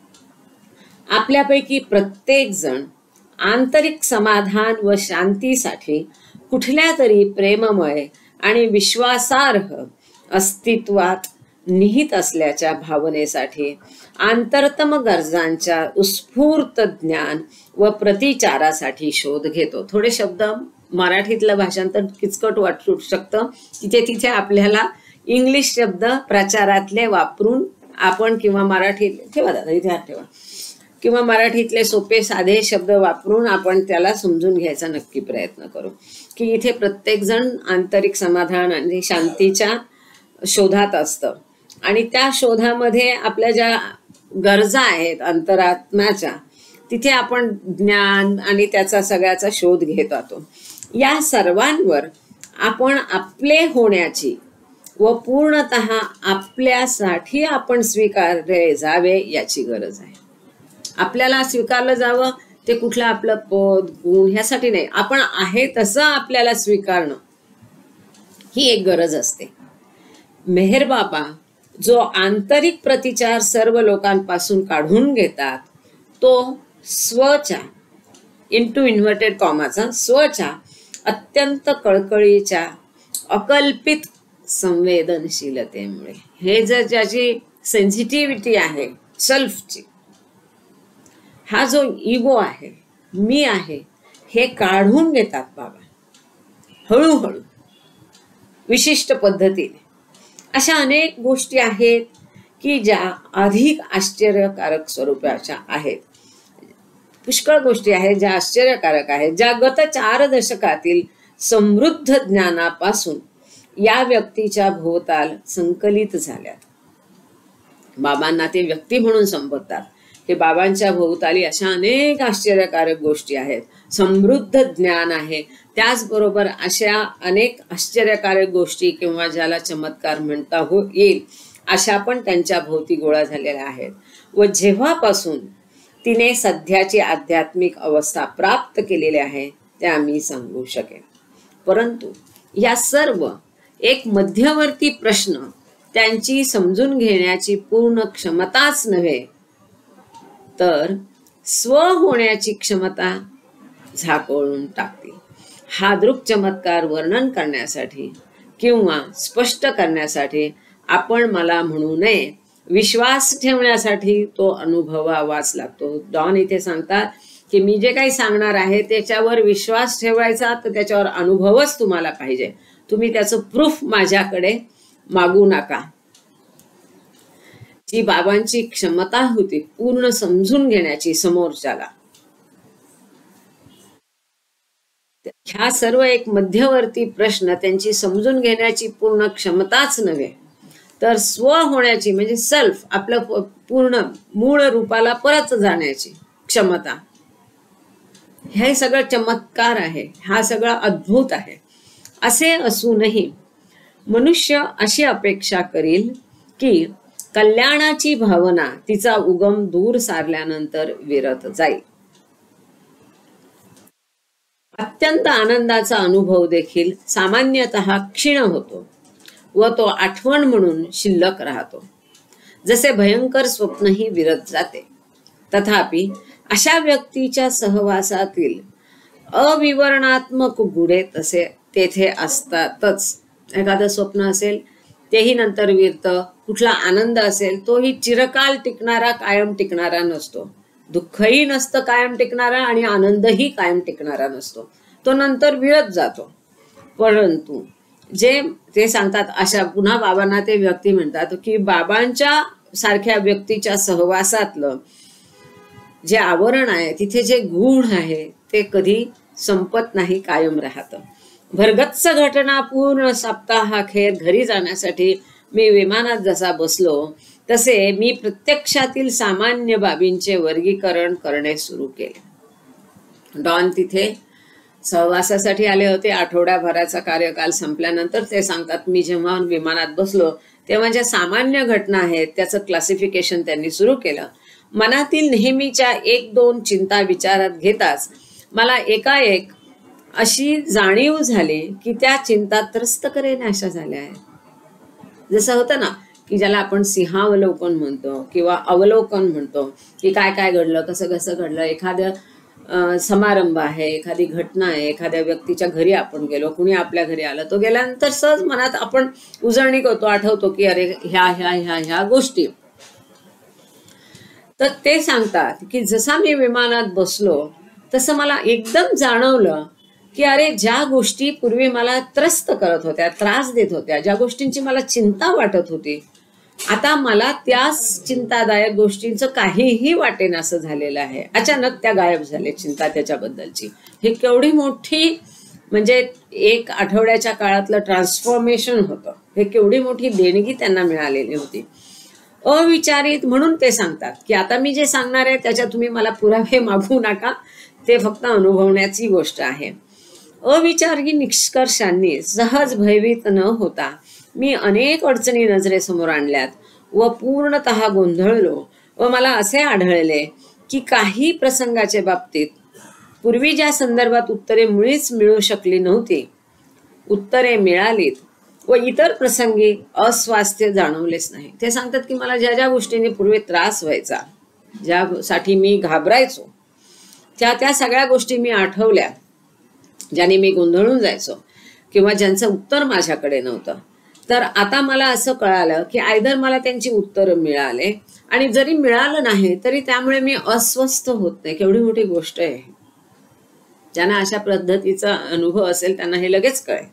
आपल्यापैकी प्रत्येक जण आंतरिक समाधान व शांतीसाठी कुठल्या तरी प्रेममय आणि विश्वासार्ह अस्तित्वात निहित असल्याच्या भावनेसाठी आंतरतम गरजांच्या उत्स्फूर्त ज्ञान व प्रतिचारासाठी शोध घेतो. थोडे शब्द मराठीतलं भाषांतर किचकट वाटू शकतं, तिथे आपल्याला इंग्लिश शब्द प्रचारातले वापरून आपण, किंवा मराठी ठेवा दादा इथे हात ठेवा, किंवा मराठीतले सोपे साधे शब्द वापरून आपण त्याला समजून घ्यायचा नक्की प्रयत्न करू. की इथे प्रत्येक जण आंतरिक समाधान आणि शांतीच्या शोधात असतं, आणि त्या शोधामध्ये आपल्या ज्या गरजा आहेत अंतरात्म्याच्या, तिथे आपण ज्ञान आणि त्याचा सगळ्याचा शोध घेत जातो. या सर्वांवर आपण आपले होण्याची व पूर्णतः आपल्यासाठी आपण स्वीकारले जावे याची गरज आहे. आपल्याला स्वीकारलं जावं ते कुठलं आपलं पद, गुण ह्यासाठी नाही, आपण आहे तसं आपल्याला स्वीकारणं ही एक गरज असते. मेहर बाबा जो आंतरिक प्रतिचार सर्व लोकांपासून काढून घेतात तो स्वच्या, इंटू इन्व्हर्टेड कॉमाचा, स्वच्या अत्यंत कळकळीच्या अकल्पित संवेदनशीलतेमुळे, हे जर ज्याची सेन्सिटिव्हिटी आहे सेल्फची, हा जो इगो आहे, मी आहे, हे काढून घेतात बाबा हळूहळू विशिष्ट पद्धतीने. अशा अनेक गोष्टी आहेत की ज्या अधिक आश्चर्यकारक स्वरूपाच्या आहेत. पुष्कळ गोष्टी आहेत ज्या आश्चर्यकारक आहेत, ज्या गत 4 दशकातील समृद्ध ज्ञानापासून या व्यक्तीच्या भोवताल संकलित झाल्यात. बाबांना ते व्यक्ती म्हणून संबोधतात की बाबांच्या भोवताली अशा अनेक आश्चर्यकारक गोष्टी आहेत, समृद्ध ज्ञान आहे. त्याचबरोबर अशा अनेक आश्चर्यकारक गोष्टी किंवा ज्याला चमत्कार म्हणता येईल अशा पण त्यांच्या भोवती गोळा झालेल्या आहेत. व जेव्हापासून तिने सध्याची आध्यात्मिक अवस्था प्राप्त केलेली आहे त्या मी सांगू शकेन. परंतु या सर्व एक मध्यवर्ती प्रश्न त्यांची समजून घेण्याची पूर्ण क्षमताच नव्हे तर स्व होण्याची क्षमता झाकोळून टाकते. हा दृक चमत्कार वर्णन करण्यासाठी किंवा स्पष्ट करण्यासाठी आपण मला म्हणू नये, विश्वास ठेवण्यासाठी तो अनुभवावाच लागतो. डॉन इथे सांगतात की मी जे काही सांगणार आहे त्याच्यावर विश्वास ठेवायचा, तर त्याच्यावर अनुभवच तुम्हाला पाहिजे. तुम्ही त्याचं प्रूफ माझ्याकडे मागू नका. जी बाबांची क्षमता होती पूर्ण समजून घेण्याची समोरच्याला, ह्या सर्व एक मध्यवर्ती प्रश्न त्यांची समजून घेण्याची पूर्ण क्षमताच नव्हे तर स्व होण्याची म्हणजे सेल्फ, आपलं पूर्ण मूळ रूपाला परत जाण्याची क्षमता, हे सगळं चमत्कार आहे, हा सगळा अद्भुत आहे. असे असूनही मनुष्य अशी अपेक्षा करील की कल्याणाची भावना तिचा उगम दूर सारल्यानंतर विरत जाईल. अत्यंत आनंदाचा अनुभव देखील सामान्यतः क्षीण होतो व तो आठवण म्हणून शिल्लक राहतो. जसे भयंकर स्वप्नही विरत जाते. तथापि अशा व्यक्तीच्या सहवासातील अविवरणात्मक गुढे तसे तेथे असतातच. एखादं स्वप्न असेल तेही नंतर विरतं. कुठला आनंद असेल तोही चिरकाल टिकणारा, कायम टिकणारा नसतो. दुःखही नसतं कायम टिकणारा आणि आनंदही कायम टिकणारा नसतो, तो नंतर विरत जातो. परंतु जे ते सांगतात अशा, पुन्हा बाबांना ते व्यक्ती म्हणतात की बाबांच्या सारख्या व्यक्तीच्या सहवासातलं जे आवरण आहे, तिथे जे गूढ आहे ते कधी संपत नाही, कायम राहतं. भरगच्च घटना पूर्ण सप्ताहाखेर घरी जाण्यासाठी मी विमानात जसा बसलो तसे मी प्रत्यक्षातील सामान्य बाबींचे वर्गीकरण करणे सुरू केले. डॉन तिथे सहवासासाठी आले होते. आठवड्याभराचा कार्यकाल संपल्यानंतर ते सांगतात मी जेव्हा विमानात बसलो तेव्हा ज्या सामान्य घटना आहेत त्याचं क्लासिफिकेशन त्यांनी सुरू केलं. मनातील नेहमीच्या 1-2 चिंता विचारात घेताच मला एकाएक अशी जाणीव झाली की त्या चिंता त्रस्त करेनाशा झाल्या आहेत. जसं होतं ना की ज्याला आपण सिंहावलोकन म्हणतो किंवा अवलोकन म्हणतो की काय काय घडलं, कसं कसं घडलं. एखाद्या समारंभ आहे, एखादी घटना आहे, एखाद्या व्यक्तीच्या घरी आपण गेलो, कुणी आपल्या घरी आलं, तो गेल्यानंतर सहज मनात आपण उजळणी करतो, आठवतो की अरे ह्या ह्या ह्या ह्या गोष्टी. तर ते सांगतात की जसा मी विमानात बसलो तसं मला एकदम जाणवलं की अरे ज्या गोष्टी पूर्वी मला त्रस्त करत होत्या, त्रास देत होत्या, ज्या गोष्टींची मला चिंता वाटत होती, आता मला त्याच चिंतादायक गोष्टींचं काहीही वाटेनासं झालेलं आहे. अचानक त्या गायब झाल्या चिंता त्याच्याबद्दलची. ही केवढी मोठी, म्हणजे 1 आठवड्याच्या काळातलं ट्रान्सफॉर्मेशन होतं. हे केवढी मोठी देणगी त्यांना मिळालेली होती. अविचारित म्हणून ते सांगतात की आता मी जे सांगणार आहे त्याच्यात तुम्ही मला पुरावे मागू नका, ते फक्त अनुभवण्याची गोष्ट आहे. अविचारी निष्कर्षांनी सहज भयभीत न होता मी अनेक अडचणी नजरेसमोर आणल्यात व पूर्णतः गोंधळलो व मला असे आढळले की काही प्रसंगाच्या बाबतीत पूर्वी ज्या संदर्भात उत्तरे मुळीच मिळू शकली नव्हती, उत्तरे मिळालीत व इतर प्रसंगी अस्वास्थ्य जाणवलेच नाही. ते सांगतात की मला ज्या ज्या गोष्टींनी पूर्वी त्रास व्हायचा, ज्यासाठी मी घाबरायचो, त्या सगळ्या गोष्टी मी आठवल्या, ज्याने मी गोंधळून जायचो किंवा ज्यांचं उत्तर माझ्याकडे नव्हतं. तर आता मला असं कळालं की आयदर मला त्यांची उत्तरं मिळाले आणि जरी मिळालं नाही तरी त्यामुळे मी अस्वस्थ होत नाही. केवढी मोठी गोष्ट आहे. ज्यांना अशा पद्धतीचा अनुभव असेल त्यांना हे लगेच कळेल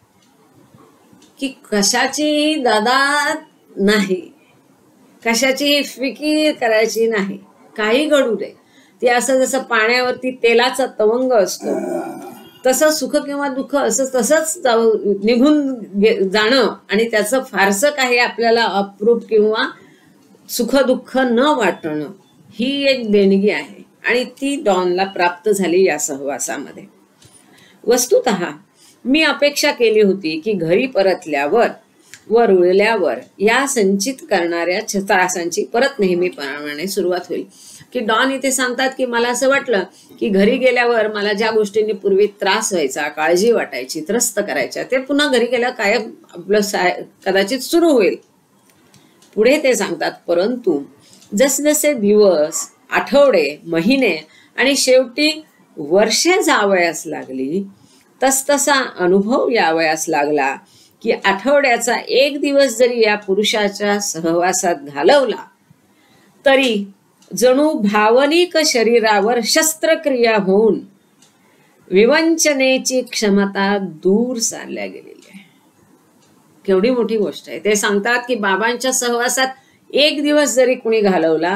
की कशाची दादा नाही, कशाची फिकीर करायची नाही. काही घडू दे, ते असं जसं पाण्यावरती तेलाचा तवंग असतो तसं सुख किंवा दुःख असं तसंच निघून जाणं आणि त्याचं फारसं काही आपल्याला अप्रूप किंवा सुख दुःख न वाटणं ही एक देणगी आहे आणि ती डॉनला प्राप्त झाली या सहवासामध्ये. वस्तुतः मी अपेक्षा केली होती की घरी परतल्यावर व रुळल्यावर या संचित करणाऱ्या त्रासांची परत नेहमीप्रमाणे सुरुवात होईल. की डॉन इथे सांगतात की मला असं वाटलं की घरी गेल्यावर मला ज्या गोष्टींनी पूर्वी त्रास व्हायचा, काळजी वाटायची, त्रस्त करायच्या, ते पुन्हा घरी गेल्यावर कायम आपलं कदाचित सुरू होईल. पुढे ते सांगतात, परंतु जसजसे दिवस, आठवडे, महिने आणि शेवटी वर्षे जावयास लागली तसतसा अनुभव यावयास लागला की आठवड्याचा एक दिवस जरी या पुरुषाच्या सहवासात घालवला तरी जणू भावनिक शरीरावर शस्त्रक्रिया होऊन विवंचनेची क्षमता दूर चालल्या गेलेली आहे. केवढी मोठी गोष्ट आहे. ते सांगतात की बाबांच्या सहवासात एक दिवस जरी कुणी घालवला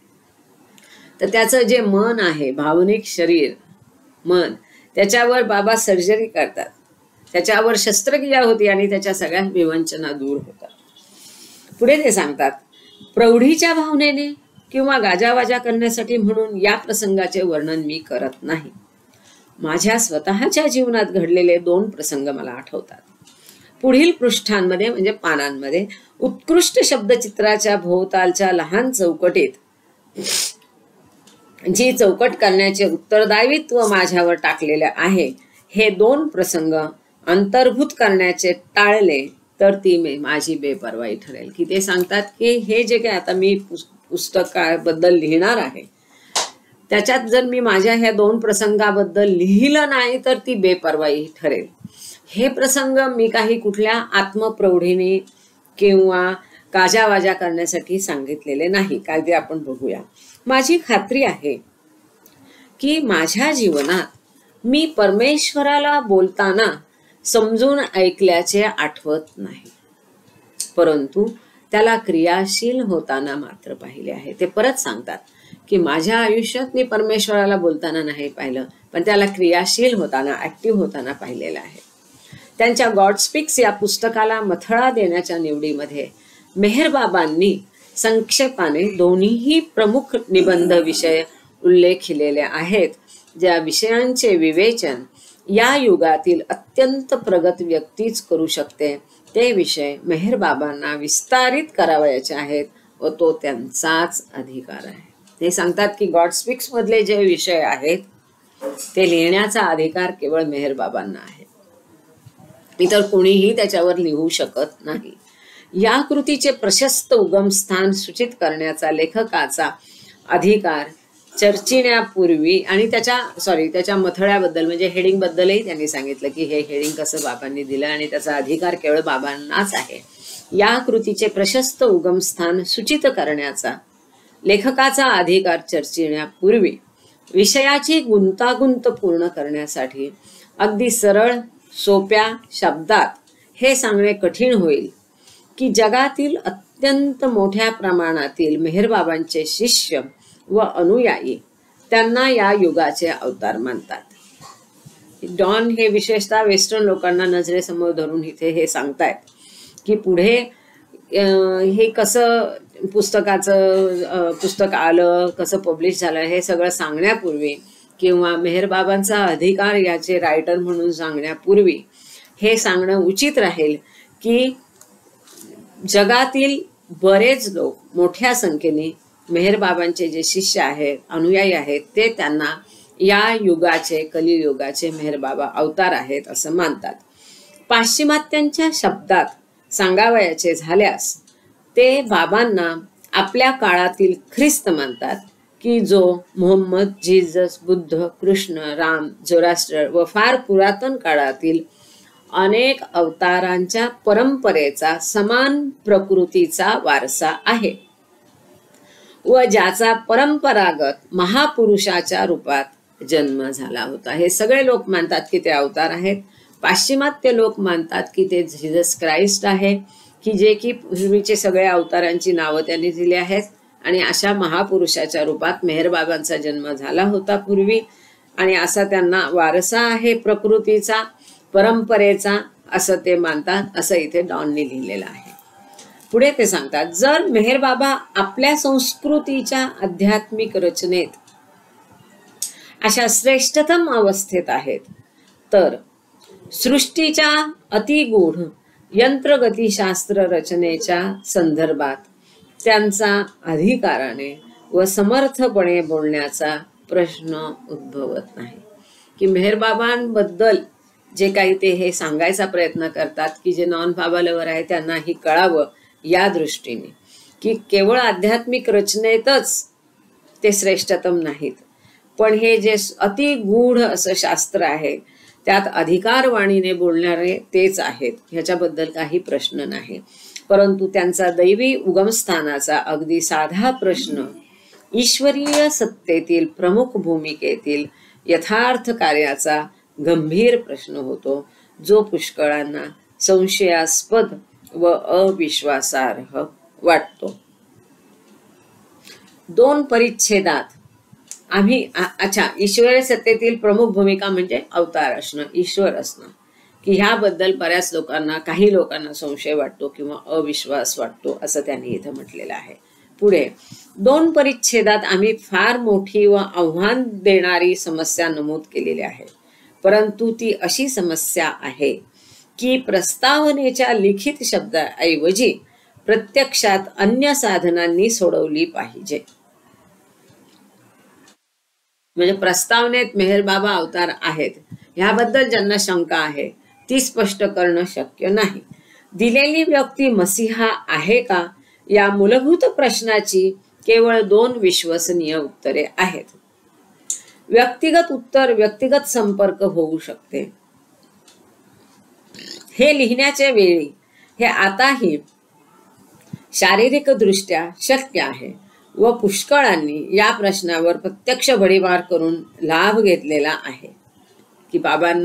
तर त्याचं जे मन आहे, भावनिक शरीर, मन, त्याच्यावर बाबा सर्जरी करतात, त्याच्यावर शस्त्रक्रिया होती आणि त्याच्या सगळ्या विवंचना दूर होतात. पुढे ते सांगतात, प्रौढीच्या भावनेने किंवा गाजावाजा करण्यासाठी म्हणून या प्रसंगाचे वर्णन मी करत नाही. माझ्या स्वतःच्या जीवनात घडलेले 2 प्रसंग मला आठवतात. पुढील पृष्ठांमध्ये म्हणजे पानांमध्ये उत्कृष्ट शब्दचित्राच्या भोवतालच्या लहान चौकटीत जी चौकट करण्याचे उत्तरदायित्व माझ्यावर टाकलेले आहे, हे 2 प्रसंग अंतर्भूत करण्याचे टाळले तर ती माझी बेपर्वाई ठरेल. की ते सांगतात की हे जे काय आता मी पुस्तकाबद्दल लिहिणार आहे त्याच्यात जर मी माझ्या ह्या 2 प्रसंगाबद्दल लिहिलं नाही तर ती बेपर्वाई ठरेल. हे प्रसंग मी काही कुठल्या आत्मप्रौढीने किंवा गाजावाजा करण्यासाठी सांगितलेले नाही. काय ते आपण बघूया. माझी खात्री आहे की माझ्या जीवनात मी परमेश्वराला बोलताना समजून ऐकल्याचे आठवत नाही, परंतु त्याला क्रियाशील होताना मात्र पाहिले आहे. ते परत सांगतात की माझ्या आयुष्यात मी परमेश्वराला बोलताना नाही पाहिलं, पण त्याला क्रियाशील होताना, ऍक्टिव्ह होताना पाहिलेलं आहे. त्यांच्या गॉड स्पीक्स या पुस्तकाला मथळा देण्याच्या निवडीमध्ये मेहरबाबांनी संक्षेपाने दोन्हीही प्रमुख निबंध विषय उल्लेखिलेले आहेत. ज्या विषयांचे विवेचन या युगातील अत्यंत प्रगत व्यक्तीच करू शकते, ते विषय मेहरबाबांना विस्तारित करावयाचे आहेत व तो त्यांचाच अधिकार आहे. ते सांगतात की गॉड स्पीक्स मधले जे विषय आहेत ते लिहिण्याचा अधिकार केवळ मेहरबाबांना आहे, इतर कोणीही त्याच्यावर लिहू शकत नाही. या कृतीचे प्रशस्त उगमस्थान सूचित करण्याचा लेखकाचा अधिकार चर्चिण्यापूर्वी आणि त्याच्या मथळ्याबद्दल म्हणजे हेडिंग बद्दलही त्यांनी सांगितलं की हे हेडिंग कसं बाबांनी दिलं आणि त्याचा अधिकार केवळ बाबांनाच आहे. या कृतीचे प्रशस्त उगमस्थान सूचित करण्याचा लेखकाचा अधिकार चर्चिण्यापूर्वी विषयाची गुंतागुंत पूर्ण करण्यासाठी अगदी सरळ सोप्या शब्दात हे सांगणे कठीण होईल की जगातील अत्यंत मोठ्या प्रमाणातील मेहरबाबांचे शिष्य व अनुयायी त्यांना या युगाचे अवतार मानतात. डॉन हे विशेषतः वेस्टर्न लोकांना नजरेसमोर धरून इथे हे सांगतायत की पुढे हे कसं पुस्तक आलं, कसं पब्लिश झालं, हे सगळं सांगण्यापूर्वी किंवा मेहरबाबांचा अधिकार याचे रायटर म्हणून सांगण्यापूर्वी हे सांगणं उचित राहील की जगातील बरेच लोक मोठ्या संख्येने मेहरबाबांचे जे शिष्य आहेत, अनुयायी आहेत, ते त्यांना या युगाचे, कलियुगाचे मेहरबाबा अवतार आहेत असं मानतात. पाश्चिमात्यांच्या शब्दात सांगावयाचे झाल्यास ते बाबांना आपल्या काळातील ख्रिस्त मानतात की जो Mohammed, Jesus, Buddha, Krishna, Ram, Zoroaster व फार पुरातन काळातील अनेक अवतारांच्या परंपरेचा समान प्रकृतीचा वारसा आहे व ज्याचा परंपरागत महापुरुषाच्या रूपात जन्म झाला होता. हे सगळे लोक मानतात की ते अवतार आहेत. पाश्चिमात्य लोक मानतात की ते जीसस क्राइस्ट आहे, की जे की पूर्वीचे सगळ्या अवतारांची नावं त्यांनी दिली आहेत आणि अशा महापुरुषाच्या रूपात मेहरबाबांचा जन्म झाला होता पूर्वी आणि असा त्यांना वारसा आहे प्रकृतीचा, परंपरेचा, असं ते मानतात, असं इथे डॉननी लिहिलेलं आहे. पुढे ते सांगतात, जर मेहरबाबा आपल्या संस्कृतीच्या आध्यात्मिक रचनेत अशा श्रेष्ठतम अवस्थेत आहेत, तर सृष्टीच्या अतिगूढ यंत्रगतीशास्त्र रचनेच्या संदर्भात त्यांचा अधिकाराने व समर्थपणे बोलण्याचा प्रश्न उद्भवत नाही. की मेहरबाबांबद्दल जे काही ते हे सांगायचा प्रयत्न करतात की जे नॉन बाबा लवर आहे त्यांना ही कळावं या दृष्टीने की केवळ आध्यात्मिक रचनेतच ते श्रेष्ठतम नाहीत, पण हे जे अतिगूढ असं शास्त्र आहे त्यात अधिकारवाणीने बोलणारे तेच आहेत, ह्याच्याबद्दल काही प्रश्न नाही. परंतु त्यांचा दैवी उगमस्थानाचा अगदी साधा प्रश्न ईश्वरीय सत्तेतील प्रमुख भूमिकेतील यथार्थ कार्याचा गंभीर प्रश्न होतो, जो पुष्कळांना संशयास्पद व अविश्वासार्ह वाटतो. 2 परिच्छेदात आम्ही ईश्वरीय सत्तेतील प्रमुख भूमिका म्हणजे अवतार असणं, ईश्वर असणं, की ह्याबद्दल बऱ्याच लोकांना, काही लोकांना संशय वाटतो किंवा अविश्वास वाटतो, असं त्यांनी इथं म्हटलेलं आहे. पुढे 2 परिच्छेदात आम्ही फार मोठी व आव्हान देणारी समस्या नमूद केलेली आहे, परंतु ती अशी समस्या आहे की प्रस्तावनेच्या लिखित शब्दाऐवजी प्रत्यक्षात अन्य साधनांनी सोडवली पाहिजे. म्हणजे प्रस्तावनेत मेहरबाबा अवतार आहेत ह्याबद्दल ज्यांना शंका आहे ती स्पष्ट करणं शक्य नाही. दिलेली व्यक्ती मसीहा आहे का या मूलभूत प्रश्नाची केवळ 2 विश्वसनीय उत्तरे आहेत. व्यक्तिगत उत्तर व्यक्तिगत संपर्क होऊ शकते. हे लिहिण्याच्या वेळी हे आताही शारीरिक दृष्ट्या शक्य आहे व पुष्कळांनी या प्रश्नावर प्रत्यक्ष भडीमार करून लाभ घेतलेला आहे. की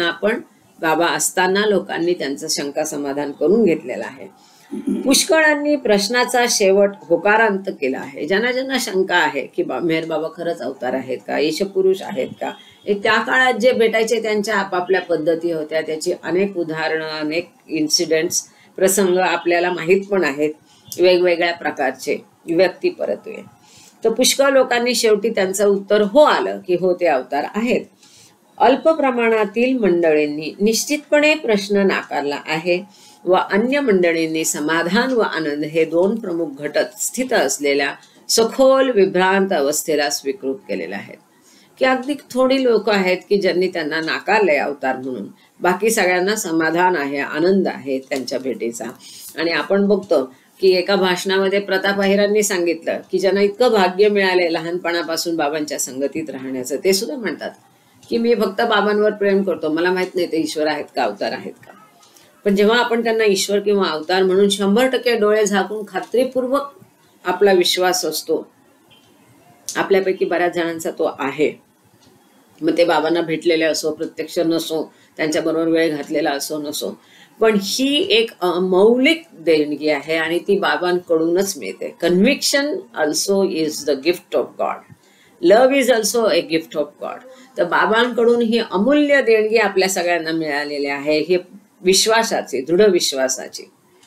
बाबा असताना लोकांनी त्यांचं शंका समाधान करून घेतलेलं आहे. पुष्कळांनी प्रश्नाचा शेवट होकारांत केला आहे. ज्यांना ज्यांना शंका आहे की मेहरबाबा खरंच अवतार आहेत का, ईशपुरुष आहेत का, त्या काळात जे भेटायचे त्यांच्या आपापल्या पद्धती होत्या, त्याची अनेक उदाहरणं, अनेक इन्सिडेंट्स, प्रसंग आपल्याला माहीत पण आहेत, वेगवेगळ्या प्रकारचे व्यक्तिपरत्वे. तर पुष्कळ लोकांनी शेवटी त्यांचं उत्तर हो आलं की हो ते अवतार आहेत. अल्प प्रमाणातील मंडळींनी निश्चितपणे प्रश्न नाकारला आहे व अन्य मंडळींनी समाधान व आनंद हे 2 प्रमुख घटक स्थित असलेल्या सखोल विभ्रांत अवस्थेला स्वीकृत केलेले आहेत. की अगदी थोडी लोक आहेत की ज्यांनी त्यांना नाकारले अवतार म्हणून, बाकी सगळ्यांना समाधान आहे, आनंद आहे त्यांच्या भेटीचा. आणि आपण बघतो की एका भाषणामध्ये प्रताप अहिरांनी सांगितलं की ज्यांना इतकं भाग्य मिळाले लहानपणापासून बाबांच्या संगतीत राहण्याचं, ते सुद्धा म्हणतात की मी फक्त बाबांवर प्रेम करतो, मला माहित नाही ते ईश्वर आहेत का, अवतार आहेत का. पण जेव्हा आपण त्यांना ईश्वर किंवा अवतार म्हणून 100% डोळे झाकून खात्रीपूर्वक आपला विश्वास असतो, आपल्यापैकी बऱ्याच जणांचा तो आहे, मग ते बाबांना भेटलेले असो, प्रत्यक्ष नसो, त्यांच्याबरोबर वेळ घातलेला असो नसो, पण ही एक मौलिक देणगी आहे आणि ती बाबांकडूनच मिळते. Conviction also is the gift of God, love is also a gift of God. तर बाबांकडून ही अमूल्य देणगी आपल्या सगळ्यांना मिळालेली आहे, हे विश्वासाची, दृढ विश्वासाची.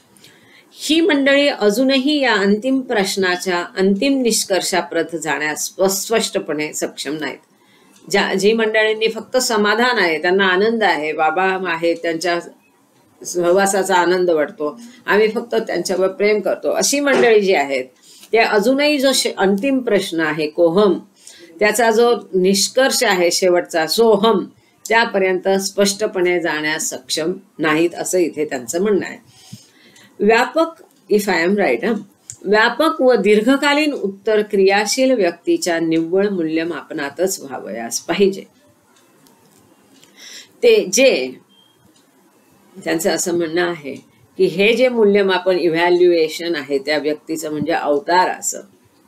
ही मंडळी अजूनही या अंतिम प्रश्नाच्या अंतिम निष्कर्षाप्रत जाण्यास स्पष्टपणे सक्षम नाहीत. जी मंडळींनी फक्त समाधान आहे, त्यांना आनंद आहे, बाबा आहे, त्यांच्या सहवासाचा आनंद वाटतो, आम्ही फक्त त्यांच्यावर प्रेम करतो, अशी मंडळी जी आहेत ते अजूनही जो अंतिम प्रश्न आहे कोहम, त्याचा जो निष्कर्ष आहे शेवटचा सोहम, त्यापर्यंत स्पष्टपणे जाण्यास सक्षम नाहीत, असं इथे त्यांचं म्हणणं आहे. व्यापक, इफ आय एम राईट, व्यापक व दीर्घकालीन उत्तर क्रियाशील व्यक्तीच्या निव्वळ मूल्यमापनातच व्हावयास पाहिजे. ते जे त्यांचं असं म्हणणं आहे की हे जे मूल्यमापन इव्हॅल्युएशन आहे त्या व्यक्तीचं म्हणजे अवतार असं,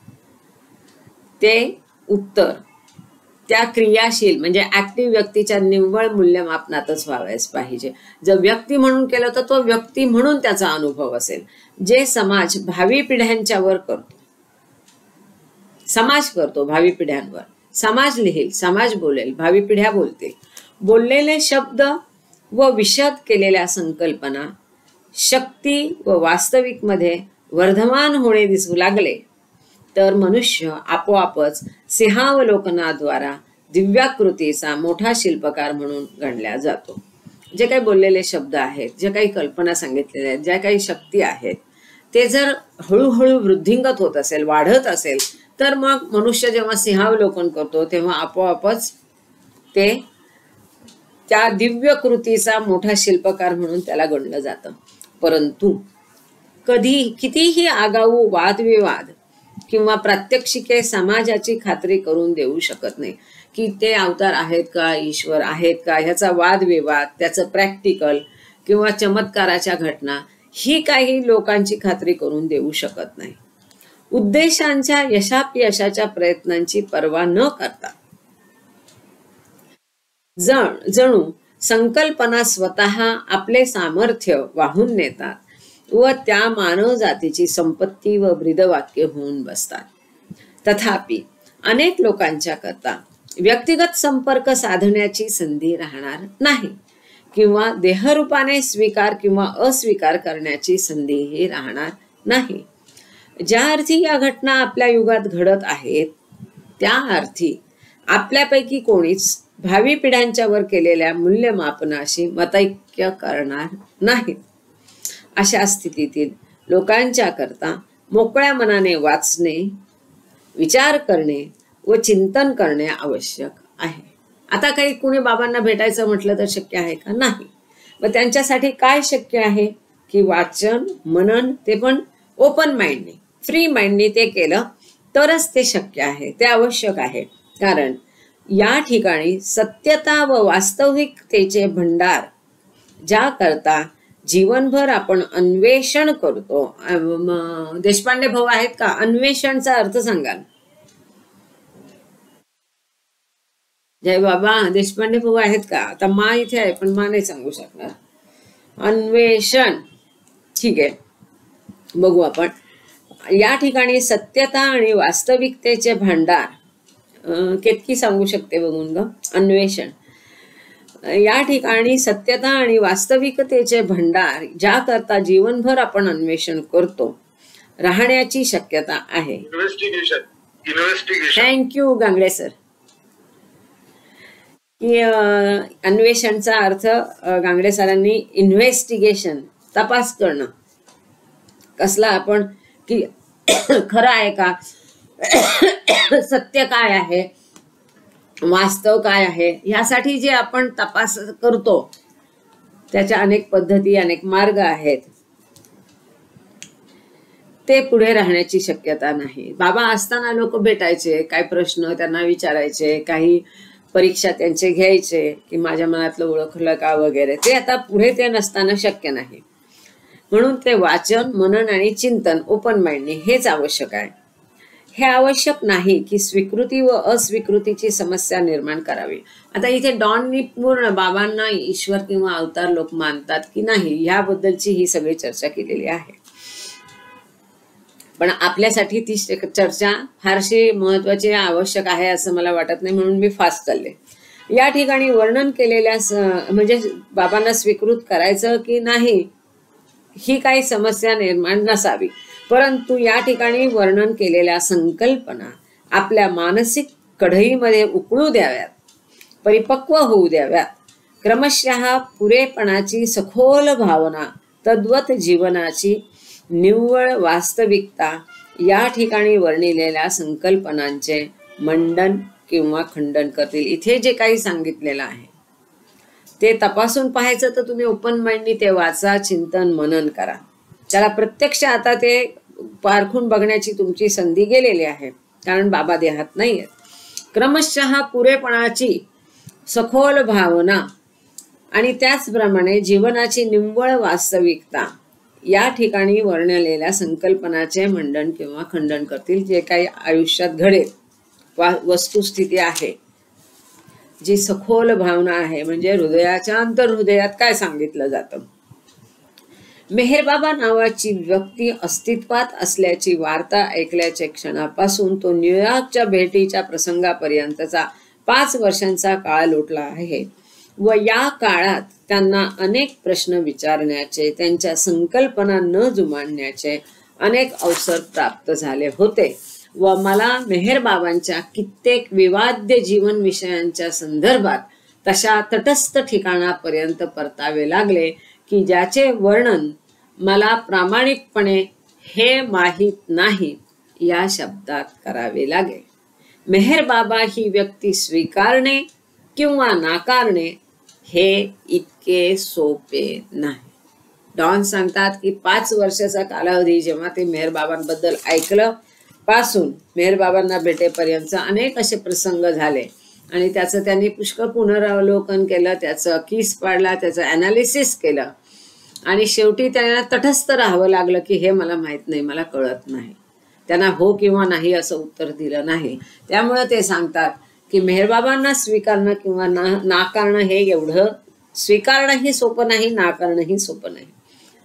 ते उत्तर त्या क्रियाशील म्हणजे ऍक्टिव्ह व्यक्तीच्या निव्वळ मूल्यमापनातच व्हावयाच पाहिजे. जर व्यक्ती म्हणून केलं तर तो व्यक्ती म्हणून त्याचा अनुभव असेल. जे समाज भावी पिढ्यांच्यावर करतो, समाज करतो भावी पिढ्यांवर, समाज लिहेल, समाज बोलेल, भावी पिढ्या बोलतील, बोललेले शब्द व विशद केलेल्या संकल्पना शक्ती व वास्तविक मध्ये वर्धमान होणे दिसू लागले तर मनुष्य आपोआपच सिंहावलोकनाद्वारा दिव्याकृतीचा मोठा शिल्पकार म्हणून गणला जातो. जे काही बोललेले शब्द आहेत, जे काही कल्पना सांगितलेल्या आहेत, ज्या काही शक्ती आहेत, ते जर हळूहळू वृद्धिंगत होत असेल, वाढत असेल, तर मग मनुष्य जेव्हा सिंहावलोकन करतो तेव्हा आपोआपच ते त्या दिव्य कृतीचा मोठा शिल्पकार म्हणून त्याला गणलं जातं. परंतु कितीही आगाऊ वादविवाद किंवा प्रात्यक्षिके समाजाची खात्री करून देऊ शकत नाही की ते अवतार आहेत का, ईश्वर आहेत का, ह्याचा वादविवाद, त्याचं प्रॅक्टिकल किंवा चमत्काराच्या घटना ही काही लोकांची खात्री करून देऊ शकत नाही. उद्देशांच्या यशापयशाच्या प्रयत्नांची पर्वा न करता जणू संकल्पना स्वतः आपले सामर्थ्य वाहून नेतात व त्या मानव जातीची संपत्ती व ब्रीदवाक्य होऊन बसतात. तथापि अनेक लोकांच्या करता व्यक्तिगत संपर्क साधण्याची संधी राहणार नाही किंवा देहरूपाने स्वीकार किंवा अस्वीकार करण्याची संधीही राहणार नाही. ज्या अर्थी या घटना आपल्या युगात घडत आहेत त्या अर्थी आपल्यापैकी कोणीच भावी पिढ्यांच्यावर केलेल्या मूल्यमापनाशी मतैक्य करणार नाही. अशा स्थितीतील लोकांच्या करता मोकळ्या मनाने वाचणे, विचार करणे व चिंतन करणे आवश्यक आहे. आता काही कुणी बाबांना भेटायचं म्हटलं तर शक्य आहे का? नाही. मग त्यांच्यासाठी काय शक्य आहे की वाचन, मनन, ते पण ओपन माइंडने, फ्री माइंडने ते केलं तरच ते शक्य आहे, ते आवश्यक आहे. कारण या ठिकाणी सत्यता व वास्तविकतेचे भंडार ज्या करता जीवनभर आपण अन्वेषण करतो. देशपांडे भाऊ आहेत का? अन्वेषणचा अर्थ सांगाल? जय बाबा, देशपांडे भाऊ आहेत का? आता मा इथे आहे पण मा नाही सांगू शकणार. अन्वेषण, ठीक आहे, बघू आपण. या ठिकाणी सत्यता आणि वास्तविकतेचे भांडार केतकी सांगू शकते बघून ग. अन्वेषण, या ठिकाणी सत्यता आणि वास्तविकतेचे भंडार ज्या करता जीवनभर आपण अन्वेषण करतो राहण्याची शक्यता आहे. Thank you Gangde sir. अन्वेषणचा अर्थ गांगडे सरांनी इन्व्हेस्टिगेशन, तपास करणं. कसला? आपण की खरं आहे का, सत्य काय आहे, वास्तव काय आहे, ह्यासाठी जे आपण तपास करतो त्याच्या अनेक पद्धती, अनेक मार्ग आहेत. ते पुढे राहण्याची शक्यता नाही. बाबा असताना लोक भेटायचे, काय प्रश्न त्यांना विचारायचे, काही परीक्षा त्यांचे घ्यायचे की माझ्या मनातलं ओळखलं का वगैरे. ते आता पुढे ते नसताना शक्य नाही. म्हणून ते वाचन, मनन आणि चिंतन ओपन माइंडने हेच आवश्यक आहे. हे आवश्यक नाही की स्वीकृती व अस्वीकृतीची समस्या निर्माण करावी. आता इथे डॉननी पूर्ण बाबांना ईश्वर किंवा अवतार लोक मानतात की नाही ह्याबद्दलची ही सगळी चर्चा केलेली आहे. पण आपल्यासाठी ती चर्चा फारशी महत्वाची आवश्यक आहे असं मला वाटत नाही, म्हणून मी फास्ट चालले. या ठिकाणी वर्णन केलेल्या म्हणजे बाबांना स्वीकृत करायचं की नाही ही काही समस्या निर्माण नसावी, परंतु या ठिकाणी वर्णन केलेल्या संकल्पना आपल्या मानसिक कढईमध्ये उकळू द्याव्यात, परिपक्व होऊ द्याव्यात. क्रमशः पुरेपणाची सखोल भावना, तद्वत जीवनाची निव्वळ वास्तविकता या ठिकाणी वर्णिलेल्या संकल्पनांचे मंडन किंवा खंडन करतील. इथे जे काही सांगितलेलं आहे ते तपासून पाहायचं तर तुम्ही ओपन माइंडनी ते वाचा, चिंतन, मनन करा. त्याला प्रत्यक्ष आता ते पारखून बघण्याची तुमची संधी गेलेली आहे, कारण बाबा देहात नाहीयेत. क्रमशः पुरेपणाची सखोल भावना आणि त्याचप्रमाणे जीवनाची निव्वळ वास्तविकता या ठिकाणी वर्णलेल्या संकल्पनाचे मंडन किंवा खंडन करतील. जे काही आयुष्यात घडेल वस्तुस्थिती आहे, जी सखोल भावना आहे, म्हणजे हृदयाच्या अंतर्हृदयात काय सांगितलं जातं. मेहरबाबा नावाची व्यक्ती अस्तित्वात असल्याची वार्ता ऐकल्याच्या क्षणापासून तो न्यूयॉर्कच्या भेटीच्या प्रसंगापर्यंतचा 5 वर्षांचा काळ लोटला आहे व या काळात त्यांना अनेक प्रश्न विचारण्याचे, त्यांच्या संकल्पना न जुमानण्याचे अनेक अवसर प्राप्त झाले होते व मला मेहरबाबांच्या कित्येक विवाद्य जीवन विषयांच्या संदर्भात तशा तटस्थ ठिकाणापर्यंत परतावे लागले की ज्याचे वर्णन मला प्रामाणिकपणे हे माहीत नाही या शब्दात करावे लागेल. मेहरबाबा ही व्यक्ती स्वीकारणे किंवा नाकारणे हे इतके सोपे नाही. डॉन सांगतात की 5 वर्षाचा कालावधी जेव्हा ते मेहरबाबांबद्दल ऐकलं पासून मेहरबाबांना भेटेपर्यंत अनेक असे प्रसंग झाले आणि त्याचं त्यांनी पुष्कळ पुनरावलोकन केलं, त्याचं कीस पाडला, त्याचं ॲनालिसिस केलं आणि शेवटी त्यांना तटस्थ राहावं लागलं की हे मला माहित नाही, मला कळत नाही. त्यांना हो किंवा नाही असं उत्तर दिलं नाही. त्यामुळे ते सांगतात की मेहरबाबांना स्वीकारणं किंवा नाकारणं हे एवढं, स्वीकारणंही सोपं नाही, नाकारणंही सोपं नाही.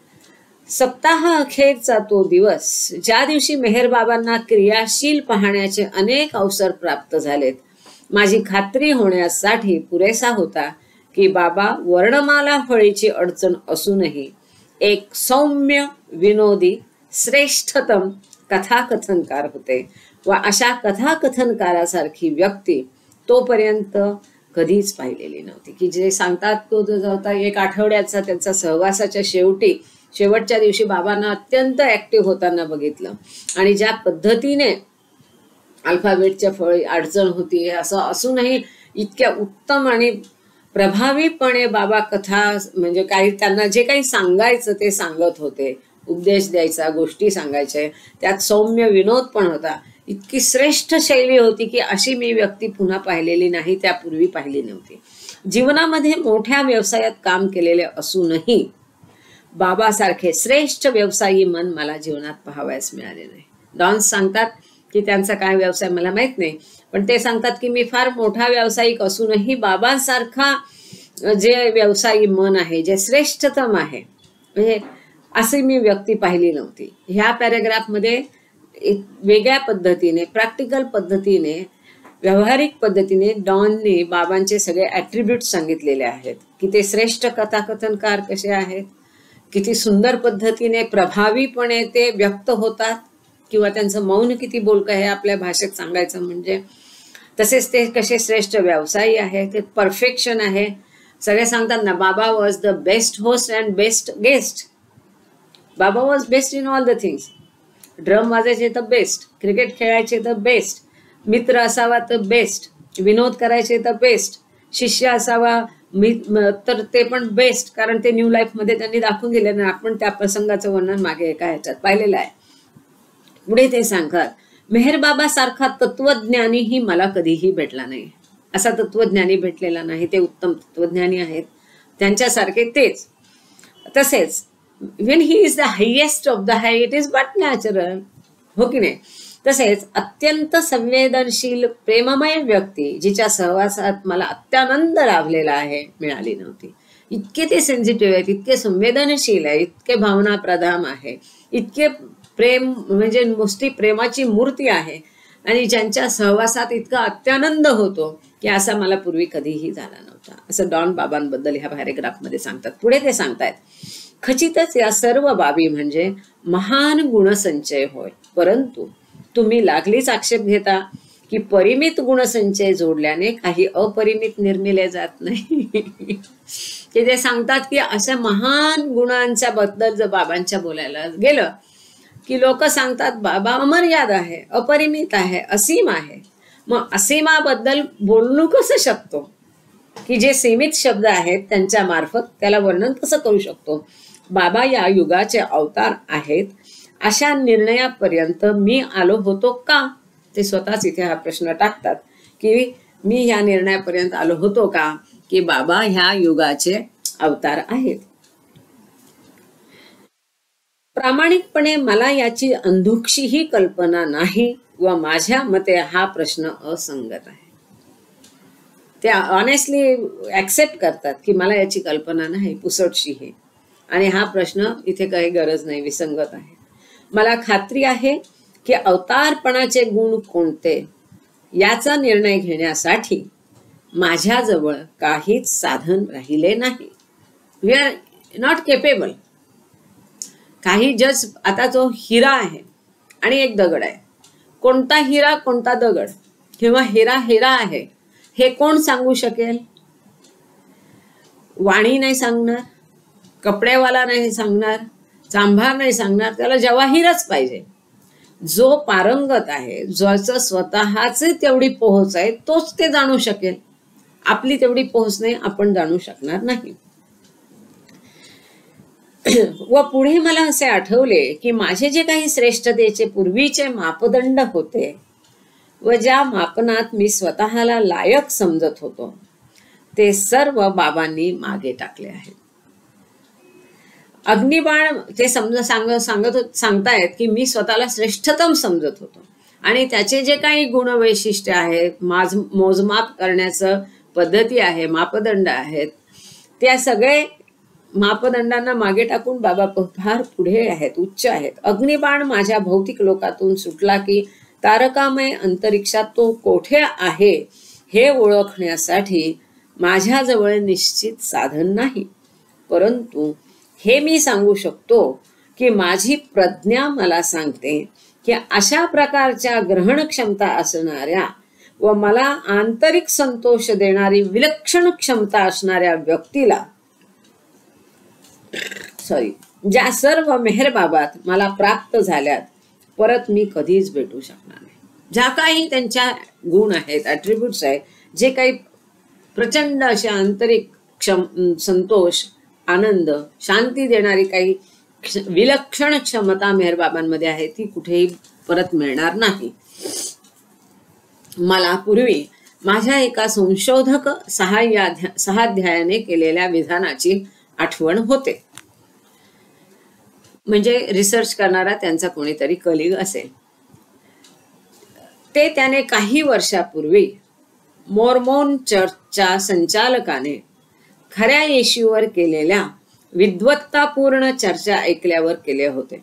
सप्ताह अखेरचा तो दिवस, ज्या दिवशी मेहरबाबांना क्रियाशील पाहण्याचे अनेक अवसर प्राप्त झालेत, माझी खात्री होण्यासाठी पुरेसा होता की बाबा वर्णमाला फळीची अडचण असूनही एक सौम्य, विनोदी, श्रेष्ठतम कथाकथनकार होते व अशा कथाकथनकारासारखी व्यक्ती तोपर्यंत कधीच पाहिलेली नव्हती. की जे सांगतात तो होता 1 आठवड्याचा त्यांचा सहवासाच्या शेवटच्या दिवशी बाबांना अत्यंत ऍक्टिव्ह होताना बघितलं आणि ज्या पद्धतीने अल्फाबेटच्या फळी अडचण होती असं असूनही इतक्या उत्तम आणि प्रभावीपणे बाबा कथा, म्हणजे काही त्यांना जे काही सांगायचं ते सांगत होते, उपदेश द्यायचा, गोष्टी सांगायचे, त्यात सौम्य विनोद पण होता. इतकी श्रेष्ठ शैली होती की अशी मी व्यक्ती पुन्हा पाहिलेली नाही, त्यापूर्वी पाहिली नव्हती. जीवनामध्ये मोठ्या व्यवसायात काम केलेले असूनही बाबासारखे श्रेष्ठ व्यवसायी मन मला जीवनात पाहावयास मिळाले नाही. डॉन्स सांगतात की त्यांचा काय व्यवसाय मला माहित नाही, पण ते सांगतात की मी फार मोठा व्यावसायिक असूनही बाबांसारखा जे व्यवसायी मन आहे, जे श्रेष्ठतम आहे, म्हणजे अशी मी व्यक्ती पाहिली नव्हती. ह्या पॅरेग्राफमध्ये वेगळ्या पद्धतीने, प्रॅक्टिकल पद्धतीने, व्यावहारिक पद्धतीने डॉनने बाबांचे सगळे ॲट्रिब्यूट सांगितलेले आहेत की ते श्रेष्ठ कथाकथनकार कसे आहेत, किती सुंदर पद्धतीने प्रभावीपणे ते व्यक्त होतात किंवा त्यांचं मौन किती बोलकं आहे आपल्या भाषेत सांगायचं म्हणजे, तसेच ते कसे श्रेष्ठ व्यवसायी आहे, ते परफेक्शन आहे. सगळे सांगतात ना, Baba was the best host and best guest. Baba was best in all the things. Drum वाजायचे तर बेस्ट, क्रिकेट खेळायचे तर बेस्ट, मित्र असावा तर बेस्ट, विनोद करायचे तर बेस्ट, शिष्य असावा तर ते पण बेस्ट, कारण ते न्यू लाईफ मध्ये त्यांनी दाखवून दिले ना. आपण त्या प्रसंगाचं वर्णन मागे एका ह्याच्यात पाहिलेलं आहे. पुढे ते सांगतात, मेहरबाबा सारखा तत्वज्ञानीही मला कधीही भेटला नाही. असा तत्वज्ञानी भेटलेला नाही. ते उत्तम तत्वज्ञानी आहेत, त्यांच्यासारखे तेच. तसेच when he is the highest of the high, it is but natural, हो की नाही. तसेच अत्यंत संवेदनशील प्रेममय व्यक्ती जिच्या सहवासात मला अत्यानंद लाभलेला आहे मिळाली नव्हती. इतके ते सेन्सिटिव्ह आहेत, इतके संवेदनशील आहे, इतके भावनाप्रधान आहे, इतके प्रेम म्हणजे नुसती प्रेमाची मूर्ती आहे आणि ज्यांच्या सहवासात इतका अत्यानंद होतो की असा मला पूर्वी कधीही झाला नव्हता, असं डॉन बाबांबद्दल ह्या पॅरेग्राफमध्ये सांगतात. पुढे ते सांगतायत, खचितच या सर्व बाबी म्हणजे महान गुणसंचय होय, परंतु तुम्ही लागलीच आक्षेप घेता की परिमित गुणसंचय जोडल्याने काही अपरिमित निर्मिले जात नाही. की ते सांगतात की अशा महान गुणांच्या बद्दल जर बाबांच्या बोलायला गेलं की लोक सांगतात बाबा अमर्याद आहे, अपरिमित आहे, असीम आहे. मग असीमाबद्दल बोलणं कसं शकतो की जे सीमित शब्द आहेत त्यांच्या मार्फत त्याला वर्णन कसं करू शकतो. बाबा या युगाचे अवतार आहेत अशा निर्णयापर्यंत मी आलो होतो का. ते स्वतःच इथे हा प्रश्न टाकतात की मी या निर्णयापर्यंत आलो होतो का. की बाबा ह्या युगाचे अवतार आहेत. प्रामाणिकपणे मला याची अंधुकशीही कल्पना नाही व माझ्या मते हा प्रश्न असंगत आहे. ते ऑनेस्टली ऍक्सेप्ट करतात की मला याची कल्पना नाही, पुसटशी आहे, आणि हा प्रश्न इथे काही गरज नाही, विसंगत आहे. मला खात्री आहे की अवतारपणाचे गुण कोणते याचा निर्णय घेण्यासाठी माझ्याजवळ काहीच साधन राहिले नाही. We are not capable. काही जज, आता जो हिरा आहे आणि एक दगड आहे, कोणता हिरा कोणता दगड किंवा हिरा हिरा आहे हे कोण सांगू शकेल? वाणी नाही सांगणार, कपडेवाला नाही सांगणार, चांभार नाही सांगणार, त्याला जवाहीरच पाहिजे. जो पारंगत आहे, ज्याचं स्वतःचे तेवढी पोहोच आहे, तोच ते जाणू शकेल. आपली तेवढी पोहोच नाही, आपण जाणू शकणार नाही. व पुढे मला असे आठवले की माझे जे काही श्रेष्ठतेचे पूर्वीचे मापदंड होते व ज्या मापनात मी स्वतःला लायक समजत होतो, ते सर्व बाबांनी मागे टाकले आहेत. अग्निबाण ते सांगतायत की मी स्वतःला श्रेष्ठतम समजत होतो आणि त्याचे जे काही गुणवैशिष्ट्य आहेत, मोजमाप करण्याचं पद्धती आहे, मापदंड आहेत, त्या सगळे मापदंडांना मागे टाकून बाबा फार पुढे आहेत, उच्च आहेत. अग्निबाण माझ्या भौतिक लोकातून सुटला की तारकामय अंतरिक्षात तो कोठे आहे हे ओळखण्यासाठी माझ्याजवळ निश्चित साधन नाही. परंतु हे मी सांगू शकतो की माझी प्रज्ञा मला सांगते की अशा प्रकारच्या ग्रहण क्षमता असणाऱ्या व मला आंतरिक संतोष देणारी विलक्षण क्षमता असणाऱ्या व्यक्तीला, ज्या सर्व मेहरबाबात मला प्राप्त झाल्यात, परत मी कधीच भेटू शकणार नाही. ज्या काही त्यांच्या गुण आहेत, ॲट्रिब्यूट्स आहेत, जे काही प्रचंड अशा आंतरिक संतोष, आनंद, शांती देणारी काही विलक्षण क्षमता मेहरबाबांमध्ये आहे, ती कुठेही परत मिळणार नाही. मला पूर्वी माझ्या एका संशोधक सहाध्यायाने केलेल्या विधानाची आठवण होते. म्हणजे रिसर्च करणारा त्यांचा कोणीतरी कलिग असेल. ते त्याने काही वर्षापूर्वी मॉर्मोन चर्चच्या संचालकाने खऱ्या येशूवर केलेल्या विद्वत्तापूर्ण चर्चा ऐकल्यावर केले होते.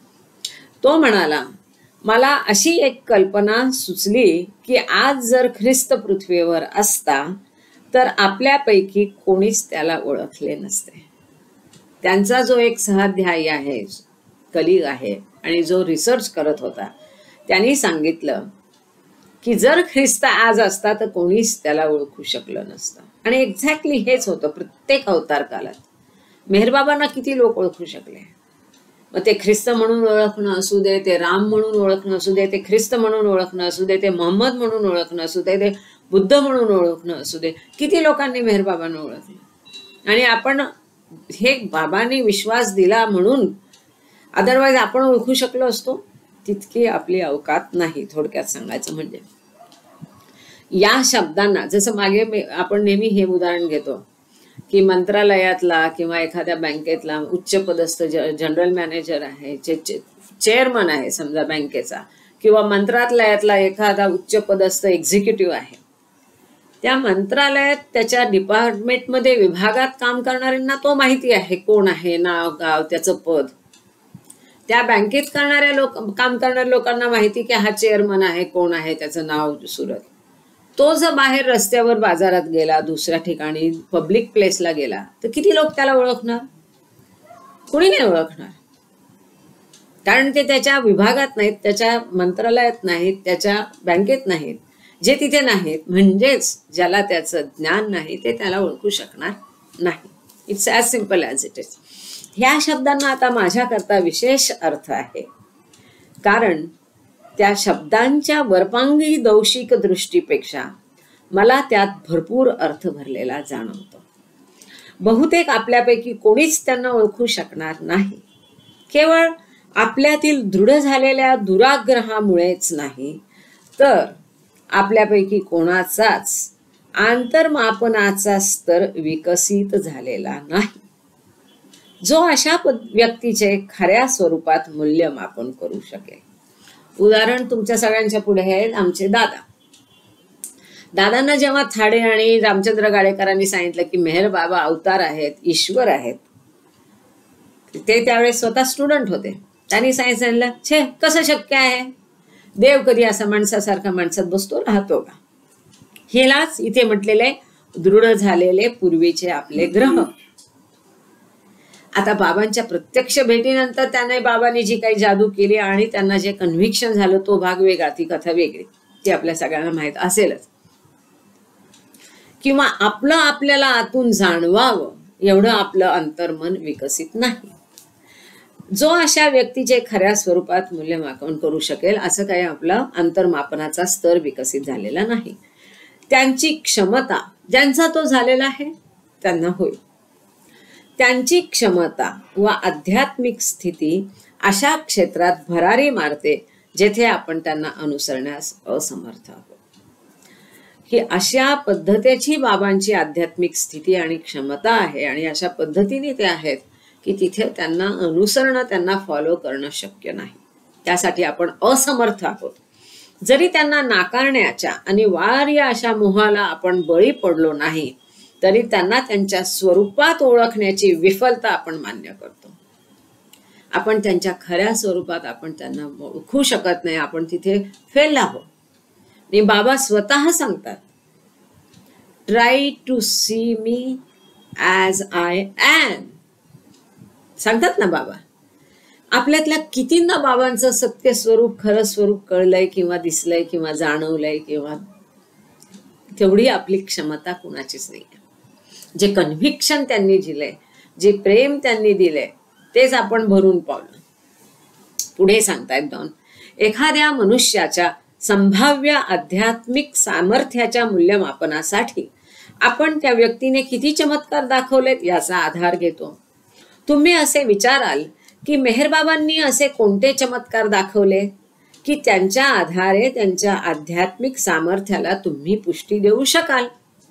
तो म्हणाला, मला अशी एक कल्पना सुचली की आज जर ख्रिस्त पृथ्वीवर असता तर आपल्यापैकी कोणीच त्याला ओळखले नसते. त्यांचा जो एक सहाध्यायी आहे, कलिग आहे आणि जो रिसर्च करत होता, त्यांनी सांगितलं की जर ख्रिस्त आज असता तर कोणीच त्याला ओळखू शकलं नसतं. आणि एक्झॅक्टली हेच होतं प्रत्येक अवतार काळात. मेहरबाबांना किती लोक ओळखू शकले? मग ते ख्रिस्त म्हणून ओळखणं असू दे, ते राम म्हणून ओळखणं असू दे, ते ख्रिस्त म्हणून ओळखणं असू दे, ते मोहम्मद म्हणून ओळखणं असू दे, ते बुद्ध म्हणून ओळखणं असू दे, किती लोकांनी मेहरबाबांना ओळखलं. आणि आपण हे बाबांनी विश्वास दिला म्हणून, अदरवाईज आपण ओळखू शकलो असतो, तितकी आपली अवकात नाही. थोडक्यात सांगायचं म्हणजे या शब्दांना, जसं मागे आपण नेहमी हे उदाहरण घेतो की मंत्रालयातला किंवा एखाद्या बँकेतला उच्च पदस्थ जनरल मॅनेजर आहे, चेअरमन आहे समजा बँकेचा, किंवा मंत्रालयातला एखादा उच्च पदस्थ एक्झिक्युटिव्ह आहे, त्या मंत्रालयात त्याच्या डिपार्टमेंटमध्ये विभागात काम करणाऱ्यांना तो माहिती आहे कोण आहे, नाव, गाव, त्याचं पद. त्या बँकेत काम करणाऱ्या लोकांना माहिती की हा चेअरमन आहे, कोण आहे, त्याचं नाव, सुरत. तो जर बाहेर रस्त्यावर, बाजारात गेला, दुसऱ्या ठिकाणी पब्लिक प्लेसला गेला, तर किती लोक त्याला ओळखणार? कोणी नाही ओळखणार. कारण ते त्याच्या विभागात नाहीत, त्याच्या मंत्रालयात नाहीत, त्याच्या बँकेत नाहीत. जे तिथे नाहीत, म्हणजेच ज्याला त्याचं ज्ञान नाही, ते त्याला ओळखू शकणार नाही. It's as simple as it is. ह्या शब्दांना आता माझ्याकरता विशेष अर्थ आहे, कारण त्या शब्दांच्या वरपांगी दौशिक दृष्टीपेक्षा मला त्यात भरपूर अर्थ भरलेला जाणवतो. बहुतेक आपल्यापैकी कोणीच त्यांना ओळखू शकणार नाही. केवळ आपल्यातील दृढ झालेल्या दुराग्रहामुळेच नाही, तर आपल्यापैकी कोणाचाच आंतरमापनाचा स्तर विकसित झालेला नाही, जो अशा व्यक्तीचे खऱ्या स्वरूपात मूल्यमापन करू शकेल. उदाहरण तुमच्या सगळ्यांच्या पुढे आहेत आमचे दादा. दादांना जेव्हा थाडे आणि रामचंद्र गाडेकरांनी सांगितलं की मेहर बाबा अवतार आहेत, ईश्वर आहेत, ते त्यावेळेस स्वतः स्टुडंट होते. त्यांनी सांगितलं, छे कसं शक्य आहे, देव कधी असा माणसासारखा माणसात बसतो राहतो का? हेलाच इथे म्हटलेले दृढ झालेले पूर्वीचे आपले ग्रह. आता बाबांच्या प्रत्यक्ष भेटीनंतर त्याने बाबांनी जी काही जादू केली आणि त्यांना जे कन्व्हिक्शन झालं तो भाग वेगळा, ती कथा वेगळी, ती आपल्या सगळ्यांना माहित असेलच. किंवा आपलं आपल्याला आतून जाणवावं एवढं आपलं अंतर्मन विकसित नाही, जो अशा व्यक्तीचे खऱ्या स्वरूपात मूल्यमापन करू शकेल असं काही आपला अंतर्मापनाचा स्तर विकसित झालेला नाही. त्यांची क्षमता, ज्यांचा तो झालेला आहे त्यांना होईल, त्यांची क्षमता व आध्यात्मिक स्थिती अशा क्षेत्रात भरारी मारते जेथे आपण त्यांना अनुसरण्यास असमर्थ आहोत. ही अशा पद्धतीची बाबांची आध्यात्मिक स्थिती आणि क्षमता आहे आणि अशा पद्धतीने ते आहेत की तिथे त्यांना अनुसरणं, त्यांना फॉलो करणं शक्य नाही. त्यासाठी आपण असमर्थ आहोत. जरी त्यांना नाकारण्याच्या अनिवार्य अशा मोहाला आपण बळी पडलो नाही तरी त्यांना त्यांच्या स्वरूपात ओळखण्याची विफलता आपण मान्य करतो. आपण त्यांच्या खऱ्या स्वरूपात आपण त्यांना ओळखू शकत नाही, आपण तिथे फेल आहोत. आणि बाबा स्वतः सांगतात, try to see me as I am. सांगतात ना बाबा. आपल्यातल्या कितींना बाबांचं सत्य स्वरूप, खरं स्वरूप कळलंय किंवा दिसलंय किंवा जाणवलंय, किंवा तेवढी आपली क्षमता कुणाचीच नाही. जे कन्व्हिक्शन त्यांनी दिलंय, जे प्रेम त्यांनी दिलंय, तेच आपण भरून पावलं. पुढे सांगतायत डॉन, एखाद्या मनुष्याच्या संभाव्य आध्यात्मिक सामर्थ्याच्या मूल्यमापनासाठी आपण त्या व्यक्तीने किती चमत्कार दाखवलेत याचा आधार घेतो. तुम्ही असे विचाराल की मेहरबाबांनी असे कोणते चमत्कार दाखवले की त्यांच्या आधारे त्यांच्या आध्यात्मिक सामर्थ्याला तुम्ही पुष्टी देऊ शकाल?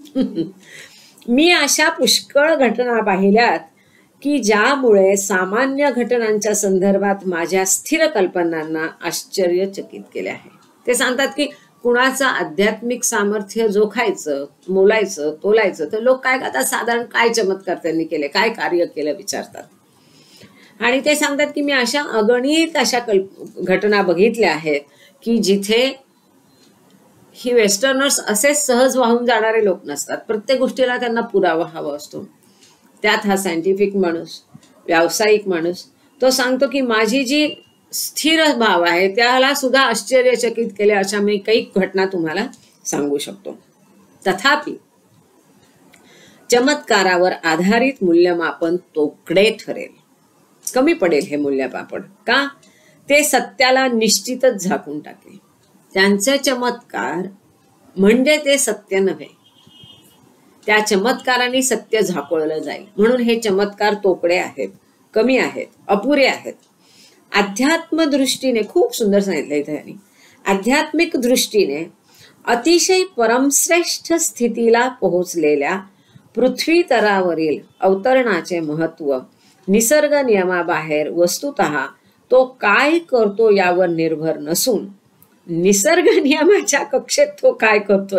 मी अशा पुष्कळ घटना पाहिल्यात की ज्यामुळे सामान्य घटनांच्या संदर्भात माझ्या स्थिर कल्पनांना आश्चर्यचकित केले आहे. ते सांगतात की कुणाचं आध्यात्मिक सामर्थ्य जोखायचं, मोलायचं, तोलायचं तर लोक काय करतात, साधारण काय चमत्कार त्यांनी केले, काय कार्य केलं विचारतात. आणि ते सांगतात की मी अशा अगणित अशा घटना बघितल्या आहेत की जिथे ही वेस्टर्नर्स असे सहज वाहून जाणारे लोक नसतात. प्रत्येक गोष्टीला त्यांना पुरावा हवा असतो. त्यात हा सायंटिफिक माणूस, व्यावसायिक माणूस, तो सांगतो की माझी जी स्थिर भाव आहे त्याला सुद्धा आश्चर्यचकित केले. अशा मी काही घटना तुम्हाला सांगू शकतो. तथापि चमत्कारावर आधारित मूल्यमापन तोकडे ठरेल, कमी पडेल हे मूल्यमापन. का? ते सत्याला निश्चितच झाकून टाकेल. त्यांचे चमत्कार म्हणजे ते सत्य नव्हे, त्या चमत्काराने सत्य झाकोळलं जाईल. म्हणून हे चमत्कार तोकडे आहेत, कमी आहेत, अपुरे आहेत. अध्यात्म दृष्टीने खूप सुंदर सांगितलं इथे. आध्यात्मिक दृष्टीने अतिशय परमश्रेष्ठ स्थितीला पोहोचलेल्या पृथ्वी तरावरील अवतरणाचे महत्व निसर्ग नियमाबाहेर वस्तुतः तो काय करतो यावर निर्भर नसून निसर्ग नियमाच्या कक्षेत तो काय करतो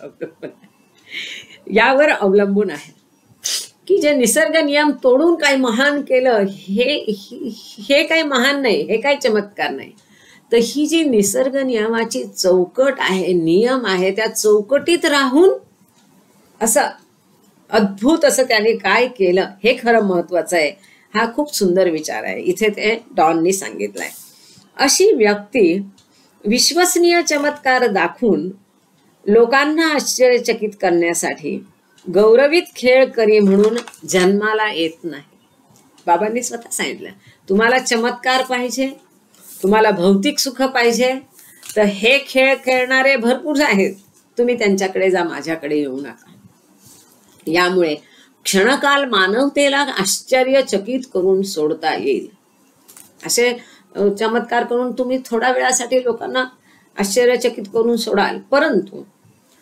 यावर अवलंबून आहे. की जे निसर्ग नियम तोडून काही महान केलं हे काही महान नाही, हे काही चमत्कार नाही. तर ही जी निसर्ग नियमाची चौकट आहे, नियम आहे, त्या चौकटीत राहून असं अद्भुत असं त्याने काय केलं हे खरं महत्वाचं आहे. हा खूप सुंदर विचार आहे इथे ते डॉननी सांगितलाय. अशी व्यक्ती विश्वसनीय चमत्कार दाखवून लोकांना आश्चर्यचकित करण्यासाठी गौरवित खेळ करी म्हणून जन्माला येत नाही. बाबांनी स्वतः सांगितलं, तुम्हाला चमत्कार पाहिजे, तुम्हाला भौतिक सुख पाहिजे तर हे खेळ खेळणारे भरपूर आहेत, तुम्ही त्यांच्याकडे जा, माझ्याकडे येऊ नका. यामुळे क्षणकाल मानवतेला आश्चर्यचकित करून सोडता येईल. असे चमत्कार करून तुम्ही थोड्या वेळासाठी लोकांना आश्चर्यचकित करून सोडाल, परंतु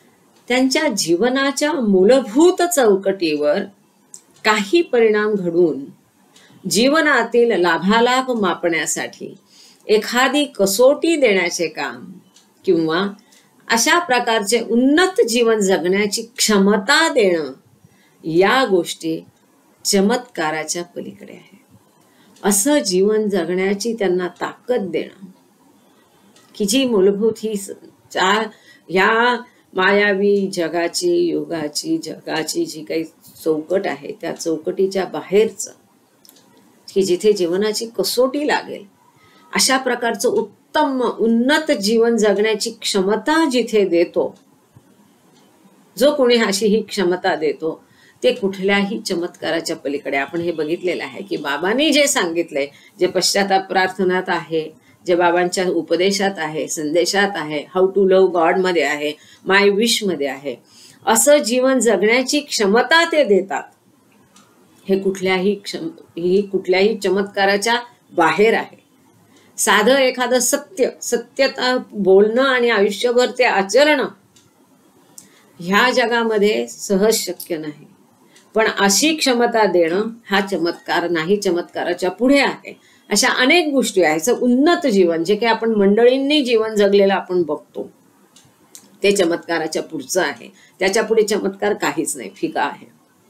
त्यांच्या जीवनाच्या मूलभूत चौकटीवर काही परिणाम घडून जीवनातील लाभालाभ मापण्यासाठी एखादी कसोटी देण्याचे काम किंवा अशा प्रकारचे उन्नत जीवन जगण्याची क्षमता देणं, या गोष्टी चमत्काराच्या पलीकडे आहे. असं जीवन जगण्याची त्यांना ताकद देणं, की जी मूलभूत ही ह्या मायावी जगाची, युगाची, जगाची जी काही चौकट आहे त्या चौकटीच्या बाहेरचं, की जिथे जीवनाची कसोटी लागेल अशा प्रकारचं उत्तम उन्नत जीवन जगण्याची क्षमता जिथे देतो, जो कोणी अशी ही क्षमता देतो ते कुठल्याही चमत्काराच्या पलीकडे. आपण हे बघितलेलं आहे की बाबांनी जे सांगितलंय, जे पश्चाताप प्रार्थनात आहे, जे बाबांच्या उपदेशात आहे, संदेशात आहे, हाऊ टू लव्ह गॉड मध्ये आहे, माय विश मध्ये आहे, असं जीवन जगण्याची क्षमता ते देतात. हे कुठल्याही चमत्काराच्या बाहेर आहे. साधं एखादं सत्यता बोलणं आणि आयुष्यभर ते आचरणं ह्या जगामध्ये सहज शक्य नाही. पण अशी क्षमता देणं हा चमत्कार नाही, चमत्काराच्या पुढे आहे. अशा अनेक गोष्टी आहेत. उन्नत जीवन जे काही आपण मंडळींनी जीवन जगलेलं आपण बघतो ते चमत्काराच्या पुढचं आहे. त्याच्या पुढे चमत्कार काहीच नाही, फिका आहे.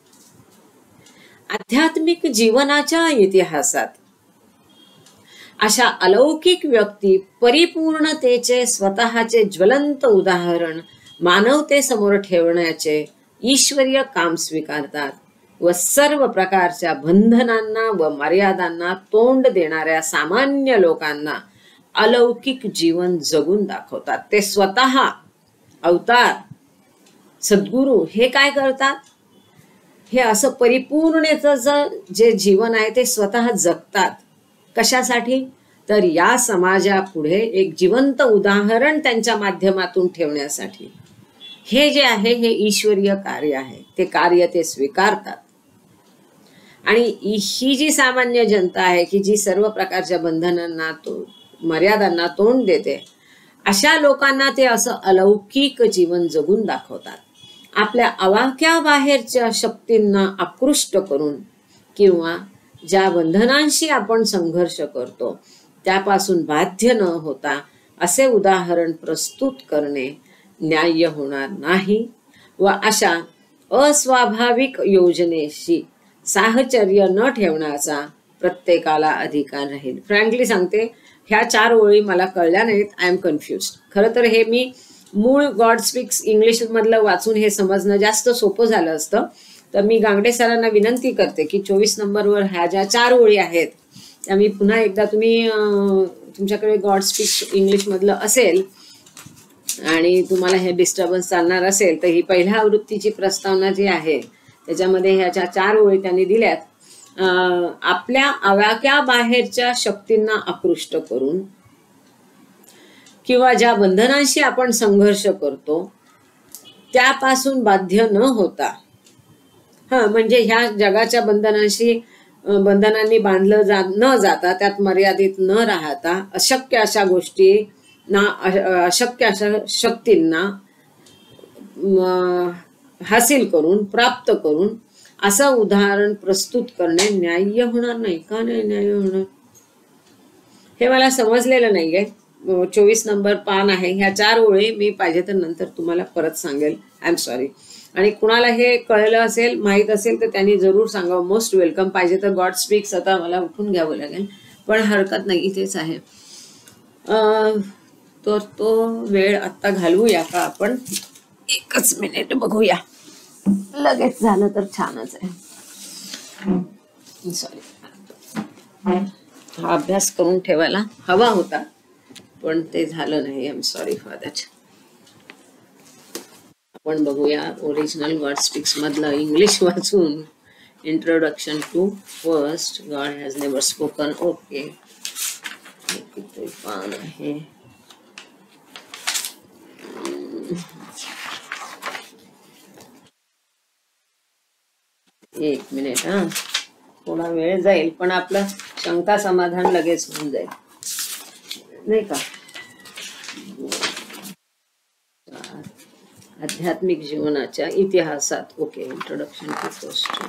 आध्यात्मिक जीवनाच्या इतिहासात अशा अलौकिक व्यक्ती परिपूर्णतेचे स्वतःचे ज्वलंत उदाहरण मानवतेसमोर ठेवण्याचे ईश्वरीय काम स्वीकारतात व सर्व प्रकारच्या बंधनांना व मर्यादांना तोंड देणाऱ्या सामान्य लोकांना अलौकिक जीवन जगून दाखवतात. ते स्वतः अवतार सद्गुरू हे काय करतात, हे असं परिपूर्णतेचं जे जीवन आहे ते स्वतः जगतात. कशासाठी? तर या समाजापुढे एक जिवंत उदाहरण त्यांच्या माध्यमातून ठेवण्यासाठी. हे जे आहे हे ईश्वरीय कार्य आहे. ते कार्य ते स्वीकारतात. आणि ही जी सामान्य जनता आहे की जी सर्व प्रकारच्या बंधनांना मर्यादांना तोंड देते, अशा लोकांना ते असं अलौकिक जीवन जगून दाखवतात. आपल्या आवाक्या बाहेरच्या शक्तींना आकृष्ट करून किंवा ज्या बंधनांशी आपण संघर्ष करतो त्यापासून बाध्य न होता असे उदाहरण प्रस्तुत करणे न्याय्य होणार नाही व अशा अस्वाभाविक योजनेशी साहचर्य न ठेवण्याचा प्रत्येकाला अधिकार राहील. फ्रँकली सांगते, ह्या 4 ओळी मला कळल्या नाहीत. I am confused. खरं तर हे मी मूळ गॉड स्पीक्स इंग्लिश मधलं वाचून हे समजणं जास्त सोपं झालं असतं. तर मी गांगडे सरांना विनंती करते की 24 नंबरवर ह्या ज्या 4 ओळी आहेत त्या मी पुन्हा एकदा, तुम्ही तुमच्याकडे गॉड स्पीक्स इंग्लिश मधलं असेल आणि तुम्हाला हे डिस्टर्बन्स चालणार असेल तर ही पहिल्या आवृत्तीची प्रस्तावना जी आहे त्याच्यामध्ये ह्याच्या 4 ओळी त्यांनी दिल्यात. आपल्या आवाक्या बाहेरच्या शक्तींना आकृष्ट करून किंवा ज्या बंधनांशी आपण संघर्ष करतो त्यापासून बाध्य न होता, म्हणजे ह्या जगाच्या बंधनांनी बांधलं न जाता, त्यात मर्यादित न राहता, अशक्य अशा गोष्टींना, अशक्य अशा शक्तींना हासिल करून, प्राप्त करून असं उदाहरण प्रस्तुत करणे न्याय्य होणार नाही. का नाही न्याय्य होणार हे मला समजलेलं नाहीये. 24 नंबर पान आहे. ह्या 4 ओळी मी पाहिजे तर नंतर तुम्हाला परत सांगेल. I am sorry. आणि कुणाला हे कळलं असेल, माहीत असेल तर त्यांनी जरूर सांगावं. Most welcome. पाहिजे तर गॉड स्पीक्स आता मला उठून घ्यावं लागेल, पण हरकत नाही, इथेच आहे. तर तो वेळ आता घालवूया का आपण? 1 मिनिट बघूया. लगेच झालं तर छानच आहे. सॉरी, हा अभ्यास करून ठेवायला हवा होता पण ते झालं नाही. I am sorry for that. आपण बघूया ओरिजिनल गॉड स्पीक्स मधलं इंग्लिश वाचून. Introduction to first God has never spoken. Okay, किती पान आहे? एक मिनिट. थोडा वेळ जाईल पण आपलं शंका समाधान लगेच होऊन जाईल, नाही का? आध्यात्मिक जीवनाच्या इतिहासात. Okay, introduction to first.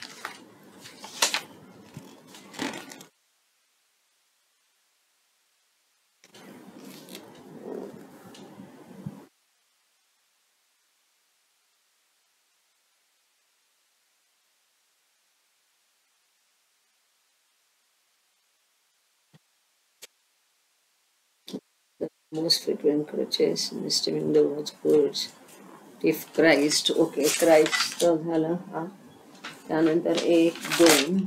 Most frequent crutches, estimating the words if Christ. Okay, Christ झालं. हा, त्यानंतर 1 2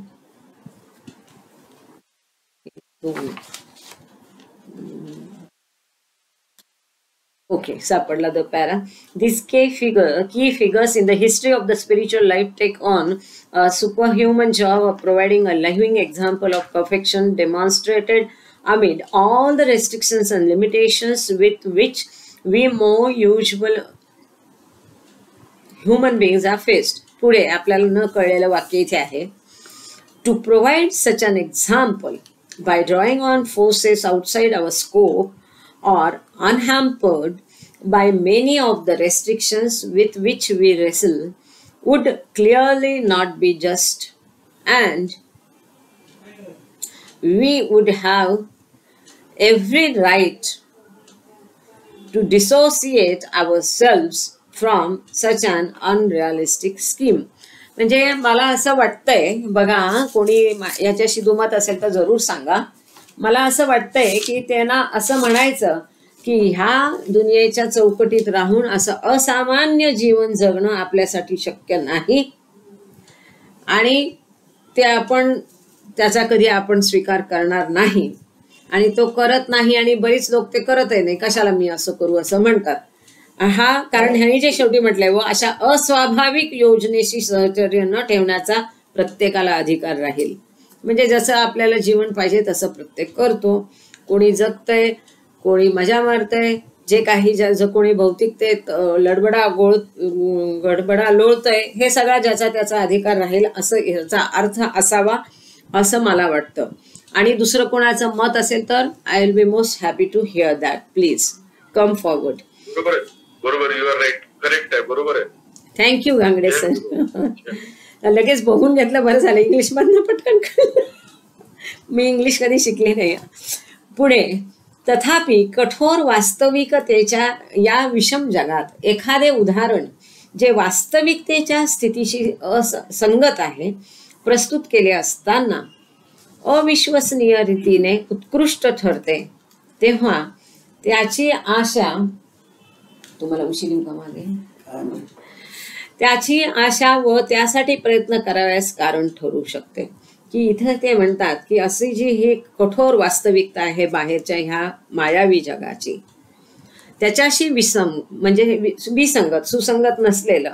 ओके, सापडला the para. These key figures in the history of the spiritual life take on a superhuman job of providing a living example of perfection demonstrated amid all the restrictions and limitations with which we more usual human beings are faced. पुढे आपल्याला न कळलेलं वाक्य इथे आहे. To provide such an example by drawing on forces outside our scope or unhampered by many of the restrictions with which we wrestle would clearly not be just, and we would have every right to dissociate ourselves from such an unrealistic scheme. म्हणजे मला असं वाटतंय, बघा कोणी याच्याशी दुमत असेल तर जरूर सांगा. मला असं वाटतंय की त्यांना असं म्हणायचं की ह्या दुनियेच्या चौकटीत राहून असं असामान्य जीवन जगणं आपल्यासाठी शक्य नाही आणि ते आपण त्याचा कधी आपण स्वीकार करणार नाही आणि तो करत नाही आणि बरीच लोक ते करतही नाही. कशाला मी असं करू असं म्हणतात. हा, कारण ह्यांनी जे शेवटी म्हटलंय, व अशा अस्वाभाविक योजनेशी सहचर्य न ठेवण्याचा प्रत्येकाला अधिकार राहील. म्हणजे जसं आपल्याला जीवन पाहिजे तसं प्रत्येक करतो. कोणी जगतंय, कोणी मजा मारतंय, जे काही कोणी भौतिकतेत गडबडा लोळतंय, हे सगळा ज्याचा त्याचा अधिकार राहील असं याचा अर्थ असावा असं मला वाटतं. आणि दुसरं कोणाचं मत असेल तर I will be most happy to hear that. Please come forward. बरोबर, यू आर राईट, करेक्ट आहे, बरोबर आहे. Thank you Gangde sir. लगेच बघून घेतलं, बरं झालं. इंग्लिश मधनं पटकन मी इंग्लिश कधी शिकले नाही. पुढे, तथापि कठोर वास्तविकतेच्या या विषम जगात एखादे उदाहरण जे वास्तविकतेच्या स्थितीशी संगत आहे प्रस्तुत केले असताना अविश्वसनीय रीतीने उत्कृष्ट ठरते, तेव्हा त्याची आशा, तुम्हाला उशीर का मागे, त्याची आशा व त्यासाठी प्रयत्न कराव्यास कारण ठरू शकते. की इथे ते म्हणतात की अशी जी ही कठोर वास्तविकता आहे बाहेरच्या ह्या मायावी जगाची, त्याच्याशी म्हणजे विसंगत, सुसंगत नसलेलं,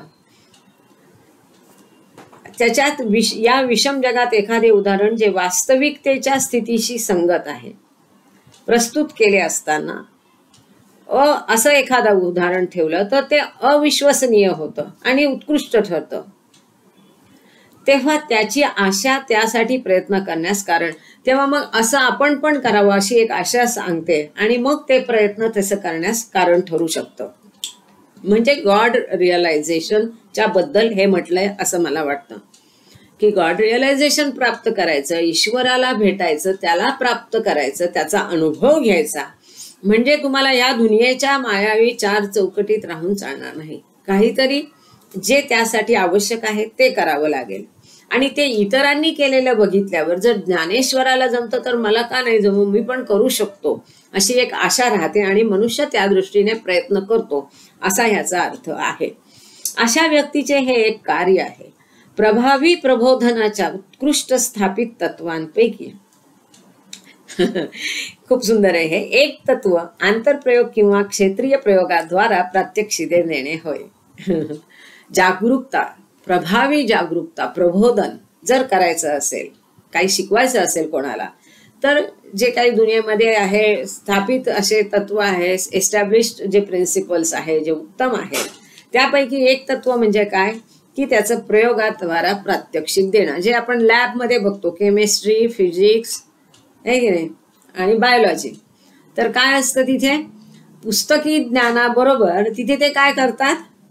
त्याच्यात या विषम जगात एखादे उदाहरण जे वास्तविकतेच्या स्थितीशी संगत आहे प्रस्तुत केले असताना असं एखादं उदाहरण ठेवलं तर ते अविश्वसनीय होतं आणि उत्कृष्ट ठरतं, तेव्हा त्याची आशा त्यासाठी प्रयत्न करण्यास कारण. तेव्हा मग असं आपण पण करावं अशी एक आशा सांगते आणि मग ते प्रयत्न तसं करण्यास कारण ठरू शकतं. म्हणजे गॉड रिअलायझेशनच्या बद्दल हे म्हटलंय असं मला वाटतं की गॉड रिअलायझेशन प्राप्त करायचं, ईश्वराला भेटायचं, त्याला प्राप्त करायचं, त्याचा अनुभव घ्यायचा, म्हणजे तुम्हाला या दुनियेच्या मायावी चार चौकटीत राहून चालणार नाही. काहीतरी जे त्यासाठी आवश्यक आहे ते करावं लागेल. आणि ते इतरांनी केलेलं बघितल्यावर जर ज्ञानेश्वराला जमतं तर मला का नाही जमू, मी पण करू शकतो अशी एक आशा राहते आणि मनुष्य त्या दृष्टीने प्रयत्न करतो असा ह्याचा अर्थ आहे. अशा व्यक्तीचे हे एक कार्य आहे. प्रभावी प्रबोधनाच्या उत्कृष्ट स्थापित तत्वांपैकी खूप सुंदर आहे हे. एक तत्व आंतरप्रयोग किंवा क्षेत्रीय प्रयोगाद्वारा प्रात्यक्षिके देणे होय. जागरूकता, प्रभावी जागरूकता, प्रबोधन जर करायचं असेल, काही शिकवायचं असेल कोणाला, तर जे काही दुनियेमध्ये आहे स्थापित असे तत्व आहे, एस्टॅब्लिश्ड जे प्रिन्सिपल्स आहे, जे उत्तम आहे, त्यापैकी एक तत्व म्हणजे काय की त्याचं प्रयोगाद्वारा प्रात्यक्षिक देणं. जे आपण लॅबमध्ये बघतो, केमिस्ट्री, फिजिक्स आहे की नाही, आणि बायोलॉजी, तर काय असतं तिथे पुस्तकी ज्ञानाबरोबर तिथे ते काय करतात,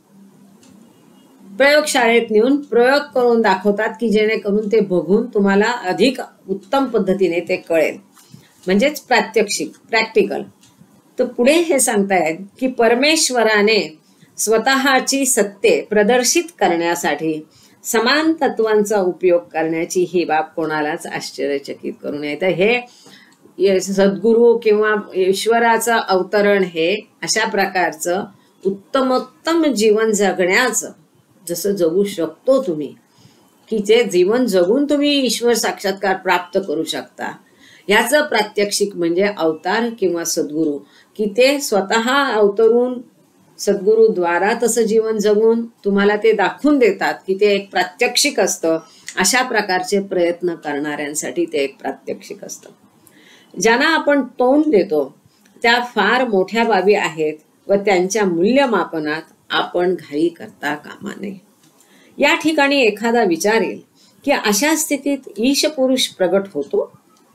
प्रयोगशाळेत नेऊन प्रयोग करून दाखवतात की जेणेकरून ते बघून तुम्हाला अधिक उत्तम पद्धतीने ते कळेल, म्हणजेच प्रात्यक्षिक, प्रॅक्टिकल. तर पुढे हे सांगतायत की परमेश्वराने स्वतःची सत्य प्रदर्शित करण्यासाठी समान तत्वांचा उपयोग करण्याची ही बाब कोणालाच आश्चर्यचकित करू नये. तर हे सद्गुरू किंवा ईश्वराचं अवतरण हे अशा प्रकारचं उत्तमोत्तम जीवन जगण्याचं, जसं जगू शकतो तुम्ही, की जे जीवन जगून तुम्ही ईश्वर साक्षात्कार प्राप्त करू शकता, याचं प्रात्यक्षिक म्हणजे अवतार किंवा सद्गुरू, की ते स्वतः अवतरून सद्गुरूद्वारा तसं जीवन जगून तुम्हाला ते दाखवून देतात की ते एक प्रात्यक्षिक असतं. अशा प्रकारचे प्रयत्न करणाऱ्यांसाठी ते एक प्रात्यक्षिक असतं. ज्यांना आपण तोंड देतो त्या फार मोठ्या बाबी आहेत व त्यांच्या मूल्यमापनात आपण घाई करता कामा नये. या ठिकाणी एखादा विचारेल की अशा स्थितीत ईश पुरुष प्रगट होतो?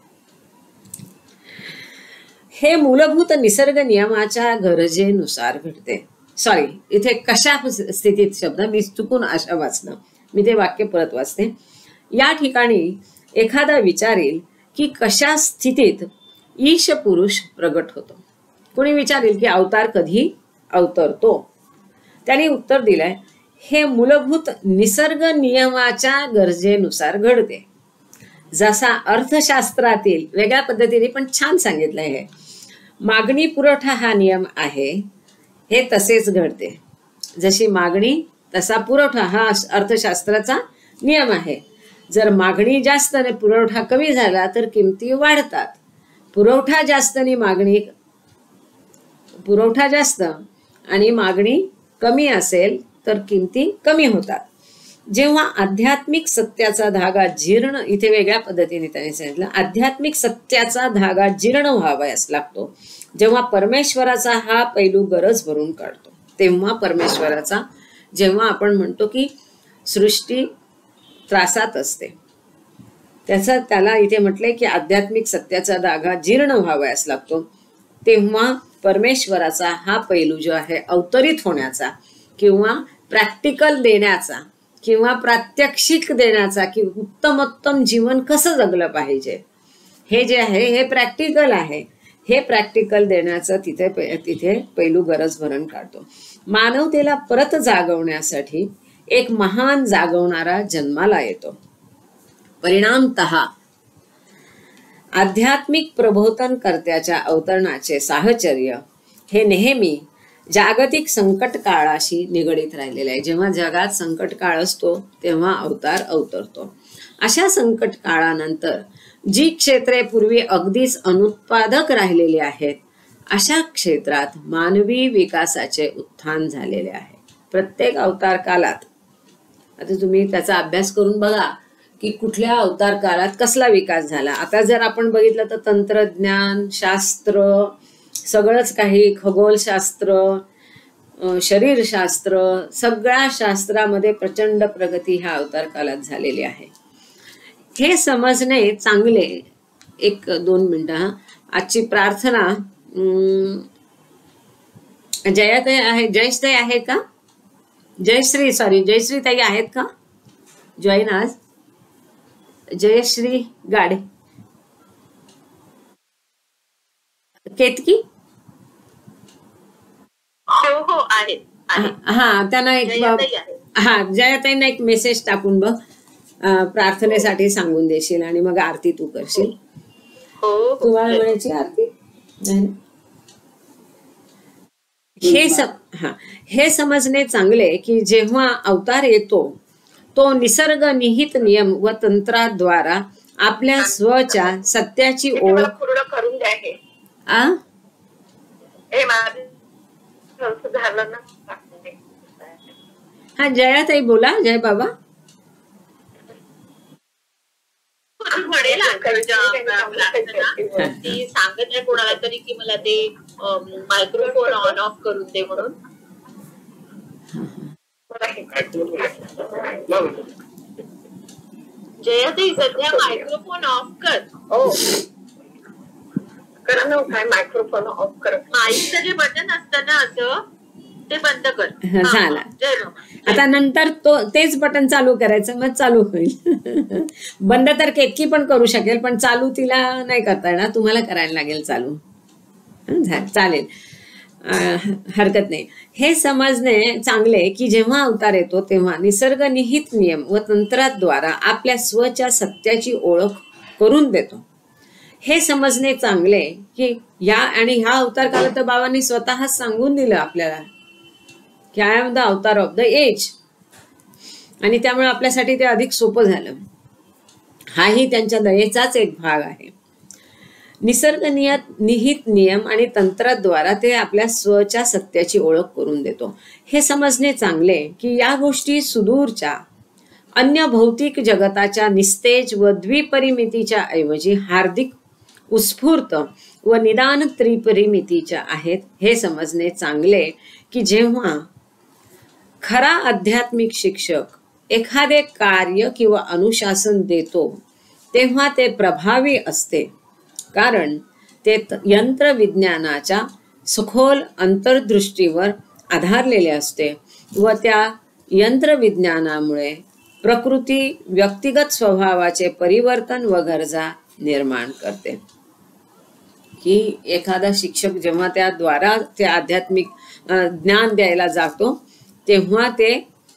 हे मूलभूत निसर्ग नियमाच्या गरजेनुसार घडते. सॉरी, इथे कशा स्थितीत शब्द मी चुकून अशा वाचलं, मी ते वाक्य परत वाचते. या ठिकाणी एखादा विचारेल की कशा स्थितीत ईश पुरुष प्रगट होतो. कोणी विचारेल की अवतार कधी अवतरतो? त्यांनी उत्तर दिलंय, हे मूलभूत निसर्ग नियमाच्या गरजेनुसार घडते. जसा अर्थशास्त्रातील वेगळ्या पद्धतीने पण छान सांगितलंय हे, मागणी पुरवठा हा नियम आहे, हे तसेच घडते. जशी मागणी तसा पुरवठा हा अर्थशास्त्राचा नियम आहे. जर मागणी जास्त आणि पुरवठा कमी झाला तर किमती वाढतात. पुरवठा जास्त आणि मागणी कमी असेल तर किमती कमी होतात. जेव्हा आध्यात्मिक सत्याचा धागा जीर्ण, इथे वेगळ्या पद्धतीने त्यांनी सांगितलं, आध्यात्मिक सत्याचा धागा जीर्ण व्हावयास लागतो, जेव्हा परमेश्वराचा हा पैलू गरज भरून काढतो, तेव्हा परमेश्वराचा, जेव्हा आपण म्हणतो की सृष्टी त्रासात असते, त्याला इथे म्हटलंय की आध्यात्मिक सत्याचा धागा जीर्ण व्हावयास लागतो, तेव्हा परमेश्वराचा हा पैलू जो आहे अवतरित होण्याचा किंवा प्रॅक्टिकल देण्याचा किंवा प्रात्यक्षिक देण्याचा, की उत्तमोत्तम जीवन कसं जगलं पाहिजे, हे जे आहे हे प्रॅक्टिकल आहे. हे प्रॅक्टिकल देण्याचं तिथे पैलू गरज भरून काढतो. मानवतेला परत जागवण्यासाठी एक महान जागवणारा जन्माला येतो. परिणामतः आध्यात्मिक प्रबोधन कर्त्याच्या अवतरणाचे साहचर्य हे नेहमी जागतिक संकट काळाशी निगडीत राहिलेले आहे. जेव्हा जगात संकट काळ असतो तेव्हा अवतार अवतरतो. अशा संकट काळानंतर जी क्षेत्रे पूर्वी अगदीच अनुत्पादक राहिलेली आहेत, अशा क्षेत्रात मानवी विकासाचे उत्थान झालेले आहे. प्रत्येक अवतार कालात, आता तुम्ही त्याचा अभ्यास करून बघा की कुठल्या अवतार काळात कसला विकास झाला. आता जर आपण बघितलं तर तंत्रज्ञान, शास्त्र, सगळंच काही, खगोलशास्त्र, शरीरशास्त्र, सगळ्या शास्त्रामध्ये प्रचंड प्रगती ह्या अवतार काळात झालेली आहे. हे समजणे चांगले. 1-2 मिनिटं. आजची प्रार्थना जयाताई आहे, जयश्री आहे का? जयश्री ताई आहेत का जॉईन आज? जयश्री गाडे, केतकी, हो आहेत. हा, त्यांना एक, हा, जयाताईंना एक मेसेज टाकून बघ, प्रार्थनेसाठी सांगून देशील आणि मग आरती तू करशील. तुम्हाला वेळेची आरती. हे समजणे चांगले की जेव्हा अवतार येतो तो निसर्ग निहित नियम व तंत्राद्वारा आपल्या स्वच्या सत्याची ओळख पूर्ण करून द्या. हे झालं ना. हा, जयाताई बोला. जय बाबा. म्हणेल ती सांगत आहे कोणाला तरी की मला ते मायक्रोफोन ऑन ऑफ करून दे म्हणून. जयाताई सध्या मायक्रोफोन ऑफ कर. हो, कर ना. काय मायक्रोफोन ऑफ कर. माईकचं जे बटन असतं ना असं ते बंद कर. झाला. जय बाबा. आता नंतर तेच बटन चालू करायचं, मग चालू होईल. बंद तर केतकी पण करू शकेल, पण चालू तिला नाही करता येणार, तुम्हाला करायला लागेल चालू. चालेल, हरकत नाही. हे समजणे चांगले की जेव्हा अवतार येतो तेव्हा निसर्गनिहित नियम व तंत्राद्वारा आपल्या स्वच्या सत्याची ओळख करून देतो. हे समजणे चांगले की ह्या अवतार कालात तर बाबांनी स्वतःच सांगून दिलं आपल्याला की I am the avatar of the age, आणि त्यामुळे आपल्यासाठी ते अधिक सोपं झालं. हाही त्यांच्या दयेचाच एक भाग आहे. निसर्गनिहित नियम आणि तंत्राद्वारा ते आपल्या स्वच्या सत्याची ओळख करून देतो. हे समजणे चांगले की या गोष्टी सुदूरच्या अन्य भौतिक जगताच्या निस्तेज व द्विपरिमितीच्या ऐवजी हार्दिक उत्स्फूर्त व निदान त्रिपरिमितीच्या आहेत. हे समजणे चांगले की जेव्हा खरा आध्यात्मिक शिक्षक एखादे कार्य किंवा अनुशासन देतो तेव्हा ते प्रभावी असते, कारण ते यंत्रविज्ञानाच्या सखोल अंतर्दृष्टीवर आधारलेले असते व त्या यंत्रविज्ञानामुळे प्रकृती व्यक्तिगत स्वभावाचे परिवर्तन व गरजा निर्माण करते. की एखादा शिक्षक जेव्हा त्याद्वारा ते आध्यात्मिक ज्ञान द्यायला जातो तेव्हा ते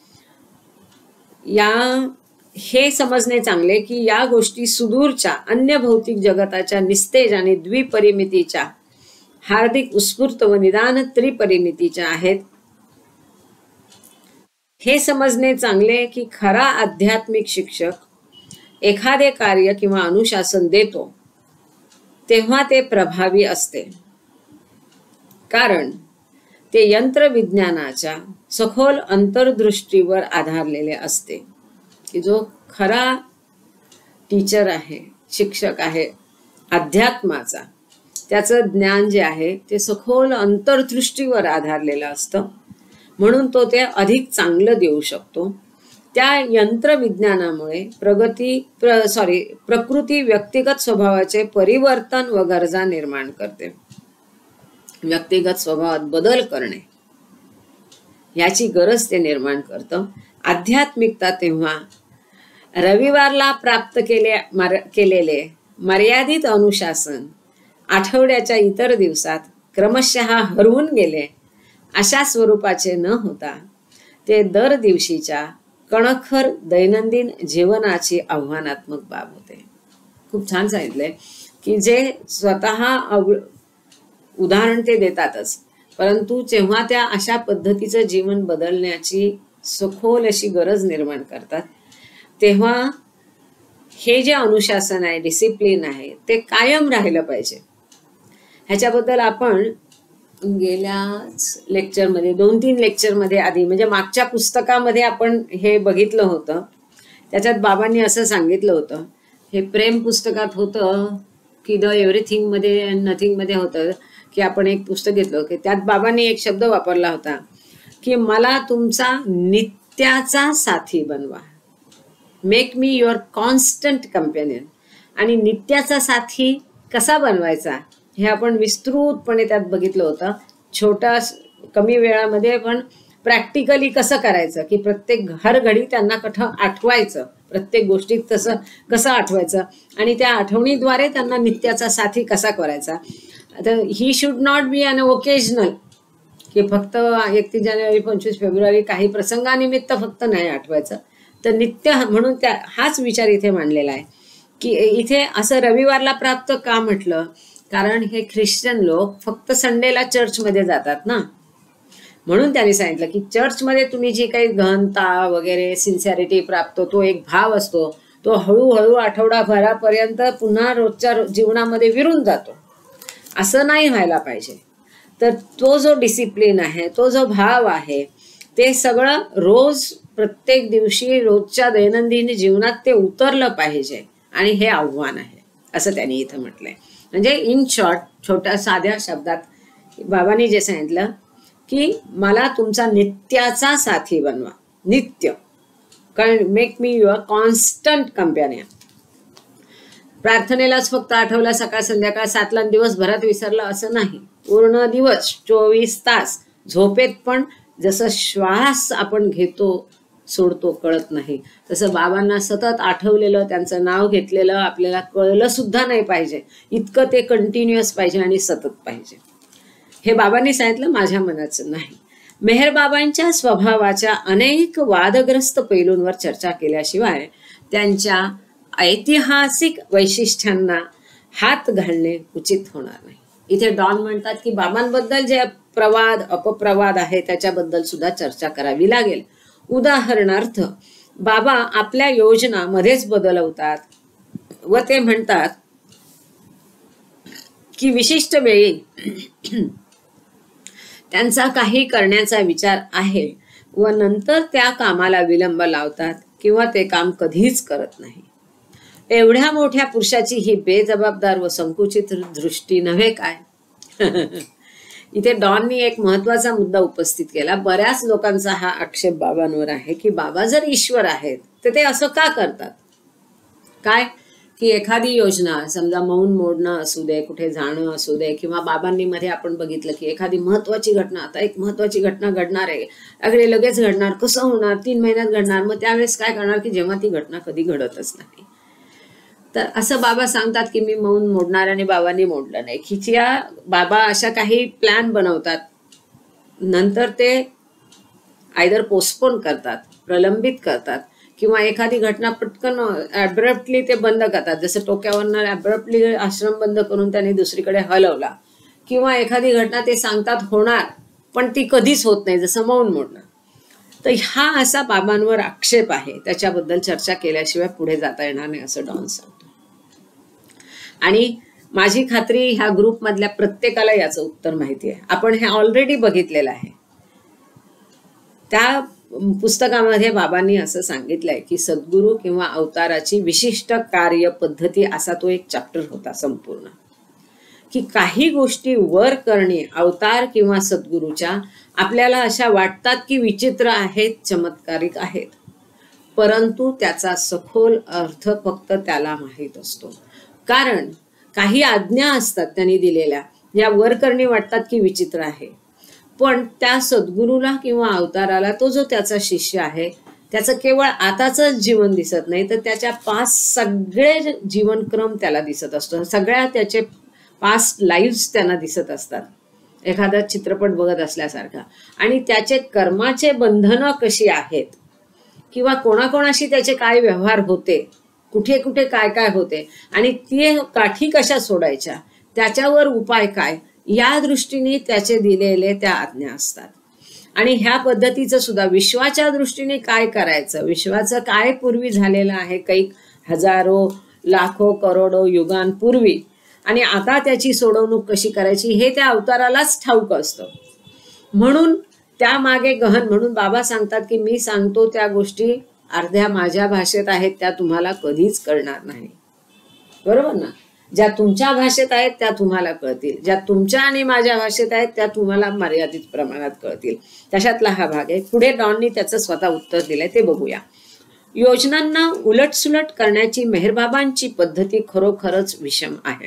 हे समजणे चांगले की या गोष्टी सुदूरच्या अन्य भौतिक जगताच्या निस्तेज आणि द्विपरिमितीच्या हार्दिक उत्स्फूर्त व निदान त्रिपरिमितीच्या आहेत. हे समजणे चांगले की खरा आध्यात्मिक शिक्षक एखादे कार्य किंवा अनुशासन देतो तेव्हा ते प्रभावी असते, कारण ते यंत्रविज्ञानाच्या सखोल अंतर्दृष्टीवर आधारलेले असते. की जो खरा टीचर आहे, शिक्षक आहे अध्यात्माचा, त्याचं ज्ञान जे आहे ते सखोल अंतर्दृष्टीवर आधारलेलं असतं, म्हणून तो ते अधिक चांगलं देऊ शकतो. त्या यंत्रविज्ञानामुळे प्रकृती व्यक्तिगत स्वभावाचे परिवर्तन व गरजा निर्माण करते. व्यक्तिगत स्वभावात बदल करणे याची गरज ते निर्माण करतं. आध्यात्मिकता तेव्हा रविवारला प्राप्त केलेले मर्यादित अनुशासन आठवड्याच्या इतर दिवसात क्रमशः हरवून गेले अशा स्वरूपाचे न होता ते दर दिवशीच्या कणखर दैनंदिन जीवनाची आव्हानात्मक बाब होते. खूप छान सांगितलंय की जे स्वतः उदाहरण ते देतातच, परंतु जेव्हा त्या अशा पद्धतीचं जीवन बदलण्याची सखोल अशी गरज निर्माण करतात तेव्हा हे जे अनुशासन आहे, डिसिप्लिन आहे, ते कायम राहिलं पाहिजे. ह्याच्याबद्दल आपण गेल्याच लेक्चरमध्ये 2-3 लेक्चरमध्ये आधी म्हणजे मागच्या पुस्तकामध्ये आपण हे बघितलं होतं. त्याच्यात बाबांनी असं सांगितलं होतं, हे प्रेम पुस्तकात होतं की द एव्हरीथिंग मध्ये नथिंग मध्ये होतं, की आपण एक पुस्तक घेतलं की त्यात बाबांनी एक शब्द वापरला होता की मला तुमचा नित्याचा साथी बनवा, make me your constant companion. आणि नित्याचा साथी कसा बनवायचा हे आपण विस्तृतपणे त्यात बघितलं होतं. छोट्या कमी वेळामध्ये पण प्रॅक्टिकली कसं करायचं, की प्रत्येक हर घडी त्यांना आठवायचं, प्रत्येक गोष्टीत कसं आठवायचं आणि त्या आठवणीद्वारे त्यांना नित्याचा साथी कसा करायचा. आता he should not be an occasional, की फक्त 31 जानेवारी 25 फेब्रुवारी काही प्रसंगानिमित्त फक्त नाही आठवायचं, तर नित्य म्हणून हाच विचार इथे मांडलेला आहे. की इथे असं रविवारला प्राप्त का म्हटलं, कारण हे ख्रिश्चन लोक फक्त संडेला चर्चमध्ये जातात ना, म्हणून त्यांनी सांगितलं की चर्चमध्ये तुम्ही जी काही गहनता वगैरे सिन्सिअरिटी प्राप्त, तो एक भाव असतो, तो हळूहळू आठवडाभरापर्यंत पुन्हा रोजच्या जीवनामध्ये विरून जातो. असं नाही व्हायला पाहिजे. तर तो जो डिसिप्लिन आहे, तो जो भाव आहे, ते सगळं रोज प्रत्येक दिवशी रोजच्या दैनंदिन जीवनात ते उतरलं पाहिजे, आणि हे आव्हान आहे असं त्यांनी इथं म्हटलंय. म्हणजे इन शॉर्ट, छोट्या साध्या शब्दात बाबांनी जे सांगितलं की मला तुमचा नित्याचा साथी बनवा, नित्य, कारण make me your constant companion. प्रार्थनेलाच फक्त आठवला सकाळ संध्याकाळ 7ला दिवसभरात विसरला असं नाही, पूर्ण दिवस 24 तास झोपेत पण जसं श्वास आपण घेतो सोडतो कळत नाही, तसं बाबांना सतत आठवलेलं, त्यांचं नाव घेतलेलं आपल्याला कळलं सुद्धा नाही पाहिजे, इतकं ते कंटिन्युअस पाहिजे आणि सतत पाहिजे. हे बाबांनी सांगितलं, माझ्या मनाचं नाही. मेहर बाबांच्या स्वभावाच्या अनेक वादग्रस्त पैलूंवर चर्चा केल्याशिवाय त्यांच्या ऐतिहासिक वैशिष्ट्यांना हात घालणे उचित होणार नाही. इथे डॉन म्हणतात की बाबांबद्दल जे प्रवाद अपप्रवाद आहे त्याच्याबद्दल सुद्धा चर्चा करावी लागेल. उदाहरणार्थ, बाबा आपल्या योजना मध्येच बदलवतात व ते म्हणतात की विशिष्ट वेळी त्यांचा काही करण्याचा विचार आहे व नंतर त्या कामाला विलंब लावतात किंवा ते काम कधीच करत नाही. एवढ्या मोठ्या पुरुषाची ही बेजबाबदार व संकुचित दृष्टी नव्हे काय? इथे डॉननी एक महत्वाचा मुद्दा उपस्थित केला. बऱ्याच लोकांचा हा आक्षेप बाबांवर आहे की बाबा जर ईश्वर आहेत तर ते असं का करतात? काय की एखादी योजना, समजा मौन मोडणं असू दे, कुठे जाणं असू दे, किंवा बाबांनी मध्ये आपण बघितलं की एखादी महत्वाची घटना, आता एक महत्वाची घटना घडणार आहे, अगदी लगेच घडणार, कसं होणार, 3 महिन्यात घडणार, मग त्यावेळेस काय करणार की जेव्हा ती घटना कधी घडतच नाही. तर असं बाबा सांगतात की मी मौन मोडणार, आणि बाबांनी मोडलं नाही. की त्या बाबा अशा काही प्लॅन बनवतात, नंतर ते आयदर पोस्टपोन करतात, प्रलंबित करतात, किंवा एखादी घटना पटकन ॲब्रप्टली ते बंद करतात. जसं टोक्यावरनं ॲब्रप्टली आश्रम बंद करून त्यांनी दुसरीकडे हलवला, किंवा एखादी घटना ते सांगतात होणार पण ती कधीच होत नाही, जसं मौन मोडणं. तर हा असा बाबांवर आक्षेप आहे, त्याच्याबद्दल चर्चा केल्याशिवाय पुढे जाता येणार नाही असं डॉन सांगतो. आणि माझी खात्री ह्या ग्रुपमधल्या प्रत्येकाला याचं उत्तर माहिती आहे. आपण हे ऑलरेडी बघितलेलं आहे. त्या पुस्तकामध्ये बाबांनी असं सांगितलंय की सद्गुरू किंवा अवताराची विशिष्ट कार्य पद्धती असा तो एक चॅप्टर होता संपूर्ण, की काही गोष्टी वर करणे अवतार किंवा सद्गुरूच्या आपल्याला अशा वाटतात की विचित्र आहेत, चमत्कारिक आहेत, परंतु त्याचा सखोल अर्थ फक्त त्याला माहीत असतो. कारण काही आज्ञा असतात त्यांनी दिलेल्या, या वर करणे वाटतात की विचित्र आहे, पण त्या सद्गुरूला किंवा अवताराला, तो जो त्याचा शिष्य आहे, त्याचं केवळ आताच जीवन दिसत नाही, तर त्याच्या पास्ट सगळे जीवनक्रम त्याला दिसत असतो, सगळ्या त्याचे पास्ट लाईव्ह त्यांना दिसत असतात, एखादा चित्रपट बघत असल्यासारखा. आणि त्याचे कर्माचे बंधनं कशी आहेत, किंवा कोणाकोणाशी त्याचे काय व्यवहार होते, कुठे कुठे काय काय होते, आणि ते काठी कशा सोडायच्या, त्याच्यावर उपाय काय, या दृष्टीने त्याचे दिलेले त्या आज्ञा असतात. आणि ह्या पद्धतीचं सुद्धा विश्वाच्या दृष्टीने काय करायचं, विश्वाचं काय पूर्वी झालेलं आहे, काही हजारो लाखो करोडो युगांपूर्वी, आणि आता त्याची सोडवणूक कशी करायची हे त्या अवतारालाच ठाऊक असतं. म्हणून त्यामागे गहन, म्हणून बाबा सांगतात की मी सांगतो त्या गोष्टी अर्ध्या माझ्या भाषेत आहेत, त्या तुम्हाला कधीच कळणार नाही, बरोबर ना. ज्या तुमच्या भाषेत आहेत त्या तुम्हाला कळतील, ज्या तुमच्या आणि माझ्या भाषेत आहेत त्या तुम्हाला मर्यादित प्रमाणात कळतील. तशातला हा भाग आहे. पुढे डॉननी त्याचं स्वतः उत्तर दिलंय, ते बघूया. योजनांना उलटसुलट करण्याची मेहरबाबांची पद्धती खरोखरच विषम आहे.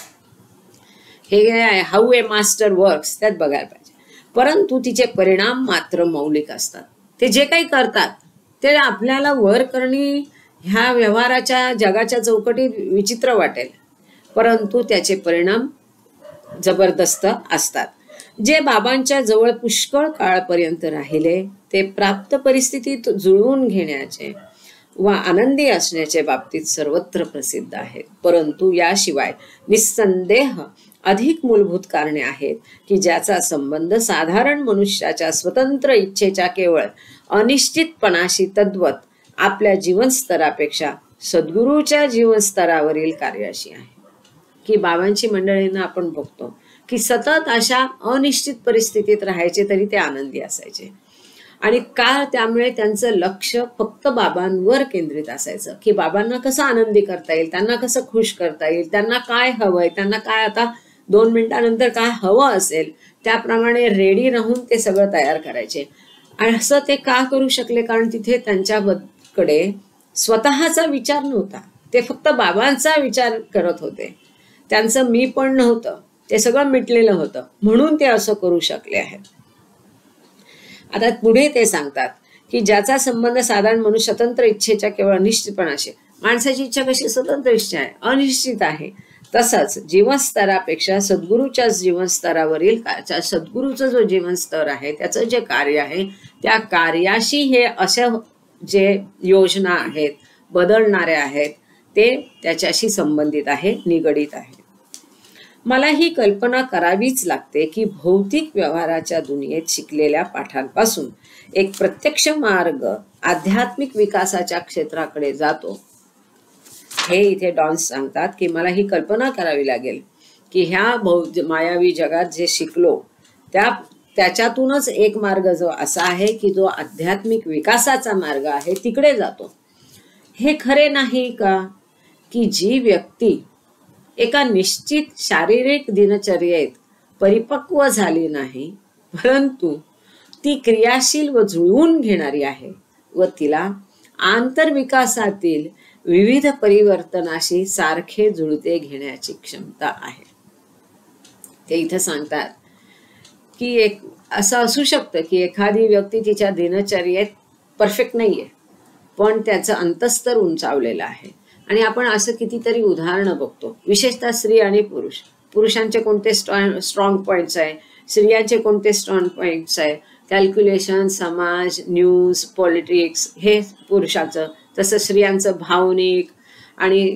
हे हाऊ ए मास्टर वर्क्स त्यात बघायला पाहिजे. परंतु तिचे परिणाम मात्र मौलिक असतात. ते जे काही करतात ते आपल्याला वर करणे ह्या व्यवहाराच्या जगाच्या चौकटीत विचित्र वाटेल, परंतु त्याचे परिणाम जबरदस्त असतात. जे बाबांच्या जवळ पुष्कळ काळपर्यंत राहिले ते प्राप्त परिस्थितीत जुळवून घेण्याचे व आनंदी असण्याच्या बाबतीत सर्वत्र प्रसिद्ध आहेत. परंतु याशिवाय निस्संदेह अधिक मूलभूत कारणे आहेत की ज्याचा संबंध साधारण मनुष्याच्या स्वतंत्र इच्छेच्या केवळ अनिश्चितपणाशी तद्वत आपल्या जीवनस्तरापेक्षा सद्गुरूच्या जीवनस्तरावरील कार्याशी आहे. की बाबांची मंडळींना आपण बघतो की सतत अशा अनिश्चित परिस्थितीत राहायचे तरी ते आनंदी असायचे, आणि का, त्यामुळे त्यांचं लक्ष फक्त बाबांवर केंद्रित असायचं की बाबांना कसं आनंदी करता येईल, त्यांना कसं खुश करता येईल, त्यांना काय हवंय, त्यांना काय आता 2 मिनिटानंतर काय हवं असेल त्याप्रमाणे रेडी राहून ते सगळं तयार करायचे. आणि असं ते का करू शकले, कारण तिथे त्यांच्याकडे स्वतःचा विचार नव्हता, ते फक्त बाबांचा विचार करत होते. त्यांचं मी पण नव्हतं, ते सगळं मिटलेलं होतं, म्हणून ते असं करू शकले आहेत. आता पुढे ते सांगतात की ज्याचा संबंध साधारण म्हणून स्वतंत्र इच्छेच्या केवळ अनिश्चितपणाशी, माणसाची इच्छा कशी स्वतंत्र इच्छा आहे, अनिश्चित आहे, तसंच जीवनस्तरापेक्षा सद्गुरूच्या जीवनस्तरावरील सद्गुरूचं जो जीवनस्तर आहे त्याचं जे कार्य आहे त्या कार्याशी हे अशा जे योजना आहेत बदलणाऱ्या आहेत ते त्याच्याशी संबंधित आहे, निगडीत आहे. मला ही कल्पना करावीच लागते की भौतिक व्यवहाराच्या दुनियेत शिकलेल्या पाठांपासून एक प्रत्यक्ष मार्ग आध्यात्मिक विकासाच्या क्षेत्राकडे जातो. हे इथे डॉन्स सांगतात की मला ही कल्पना करावी लागेल की ह्या मायावी जगात जे शिकलो त्याच्यातूनच एक मार्ग जो असा आहे की जो आध्यात्मिक विकासाचा मार्ग आहे तिकडे जातो. हे खरे नाही का की जी व्यक्ती एका निश्चित शारीरिक दिनचर्येत परिपक्व झाली नाही परंतु ती क्रियाशील व जुळवून घेणारी आहे व तिला आंतरविकासातील विविध परिवर्तनाशी सारखे जुळते घेण्याची क्षमता आहे. ते इथं सांगतात की एक असं असू शकतं की एखादी व्यक्ती तिच्या दिनचर्येत परफेक्ट नाहीये पण त्याचं अंतस्तर उंचावलेलं आहे. आणि आपण असं कितीतरी उदाहरणं बघतो, विशेषतः स्त्री आणि पुरुष. पुरुषांचे कोणते स्ट्रॉंग पॉइंट्स आहे, स्त्रियांचे कोणते स्ट्रॉंग पॉइंट्स आहे, कॅल्क्युलेशन, समाज, न्यूज, पॉलिटिक्स हे पुरुषाचं, तसं स्त्रियांचं भावनिक आणि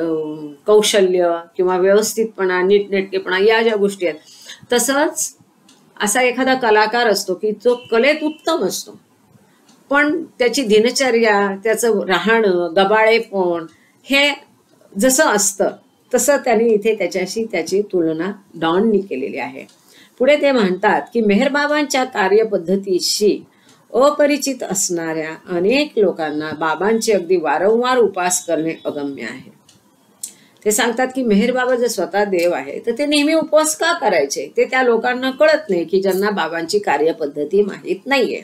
कौशल्य किंवा व्यवस्थितपणा, नीटनेटकेपणा या ज्या गोष्टी आहेत. तसंच असा एखादा कलाकार असतो की जो कलेत उत्तम असतो पण त्याची दिनचर्या, त्याचं राहणं, गबाळेपण हे जसं असतं तसं त्यांनी इथे त्याच्याशी त्याची तुलना डॉननी केलेली आहे. पुढे ते म्हणतात की मेहरबाबांच्या कार्यपद्धतीशी अपरिचित असणाऱ्या अनेक लोकांना बाबांचे अगदी वारंवार उपास करणे अगम्य आहे. ते सांगतात की मेहरबाबा जर स्वतः देव आहे तर ते नेहमी उपवास का करायचे ते त्या लोकांना कळत नाही की ज्यांना बाबांची कार्यपद्धती माहीत नाहीये.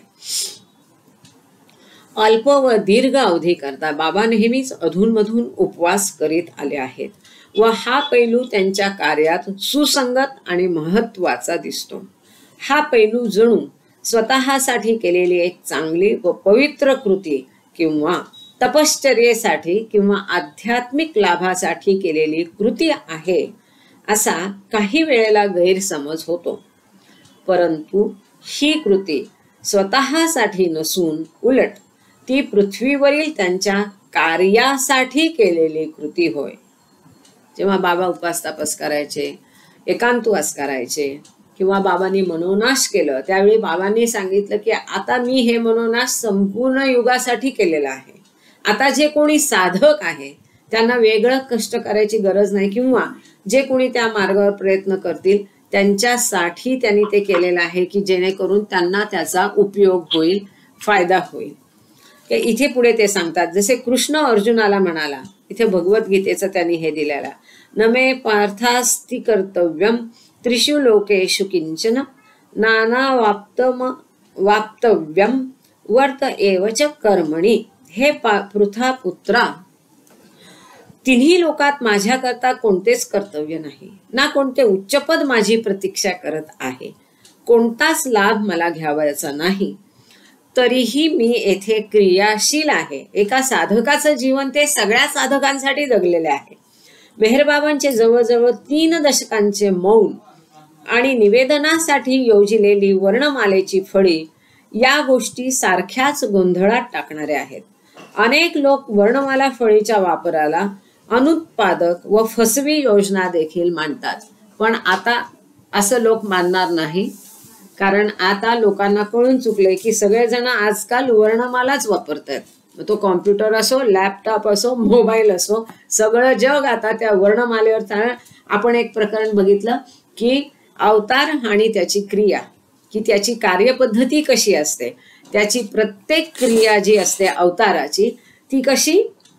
अल्प व दीर्घ अवधी करता बाबा नेहमीच अधूनमधून उपवास करीत आले आहेत व हा पैलू त्यांच्या कार्यात सुसंगत आणि महत्वाचा दिसतो. हा पैलू जणू स्वतःसाठी केलेली एक चांगली व पवित्र कृती किंवा तपश्चर्येसाठी किंवा आध्यात्मिक लाभासाठी केलेली कृती आहे असा काही वेळेला गैरसमज होतो. परंतु ही कृती स्वतःसाठी नसून उलट ती पृथ्वीवरील त्यांच्या कार्यासाठी केलेली कृती होय. जेव्हा बाबा उपास तापस करायचे, एकांतवास करायचे किंवा बाबांनी मनोनाश केलं त्यावेळी बाबांनी सांगितलं की आता मी हे मनोनाश संपूर्ण युगासाठी केलेला आहे. आता जे कोणी साधक आहे त्यांना वेगळं कष्ट करायची गरज नाही किंवा जे कोणी त्या मार्गावर प्रयत्न करतील त्यांच्यासाठी त्यांनी ते केलेलं आहे की जेणेकरून त्यांना त्याचा उपयोग होईल, फायदा होईल. इथे पुढे ते सांगतात जसे कृष्ण अर्जुनाला म्हणाला, इथे भगवद्गीतेचं त्यांनी हे दिलेला, नमे पार्थास्ति कर्तव्यम त्रिषु लोकेषु किंचन नाना वाप्तव्यम वर्त एवच कर्मणी. हे पृथा पुत्रा, तिन्ही लोकात माझ्याकरता कोणतेच कर्तव्य नाही ना कोणते उच्चपद माझी प्रतीक्षा करत आहे. कोणताच लाभ मला घ्यावायचा नाही. तरीही मी येथे क्रियाशील आहे. एका साधकाचं जीवन ते सगळ्या साधकांसाठी जगलेले आहे. मेहरबाबांचे जवळजवळ 3 दशकांचे मौन आणि निवेदनासाठी योजिलेली वर्णमालेची फळी या गोष्टी सारख्याच गोंधळात टाकणाऱ्या आहेत. अनेक लोक वर्णमाला फळीच्या वापराला अनुत्पादक व फसवी योजना देखील मांडतात. पण आता असं लोक मानणार नाही, कारण आता लोकांना कळून चुकले की सगळेजण आजकाल वर्णमालाच वापरतात. तो कॉम्प्युटर असो, लॅपटॉप असो, मोबाईल असो, सगळं जग आता त्या वर्णमालेवर चालणार. आपण एक प्रकरण बघितलं की अवतार आणि त्याची क्रिया, की त्याची कार्यपद्धती कशी असते, त्याची प्रत्येक क्रिया जी असते अवताराची ती कशी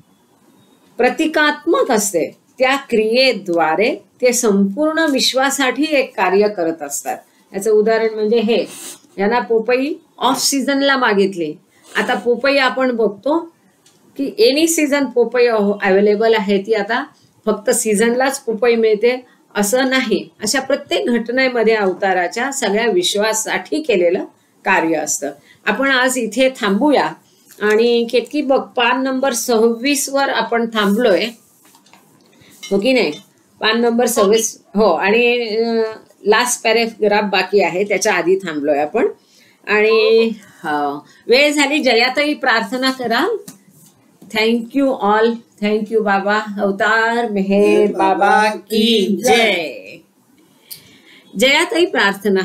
प्रतिकात्मक असते. त्या क्रियेद्वारे ते संपूर्ण विश्वासाठी एक कार्य करत असतात. याचं उदाहरण म्हणजे हे, यांना पोपई ऑफ सीझनला मागितली. आता पोपई आपण बघतो की एनी सीझन पोपई अवेलेबल आहे, ती आता फक्त सीझनलाच पोपई मिळते असं नाही. अशा प्रत्येक घटनेमध्ये अवताराच्या सगळ्या विश्वासासाठी केलेलं कार्य असतं. आपण आज इथे थांबूया आणि केतकी बघ पान नंबर 26 वर आपण थांबलोय, हो की नाही? पान नंबर 26 हो, आणि लास्ट पॅरेग्राफ बाकी आहे, त्याच्या आधी थांबलोय आपण. आणि वेळ झाली. जयाताई प्रार्थना करा. Thank you all. थँक्यू बाबा. अवतार मेहेर बाबा की जय. जयाताई प्रार्थना.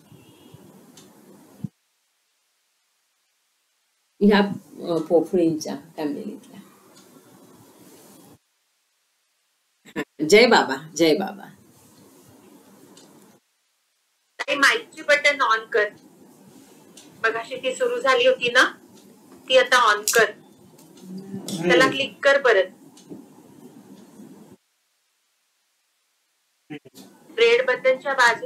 ह्या पोफळींच्या फॅमिलीतल्या. जय बाबा. जय बाबा. माईकची बटन ऑन कर. मगाशी ती सुरू झाली होती ना, ती आता ऑन कर. त्याला क्लिक कर परत. रेड बटनच्या बाजू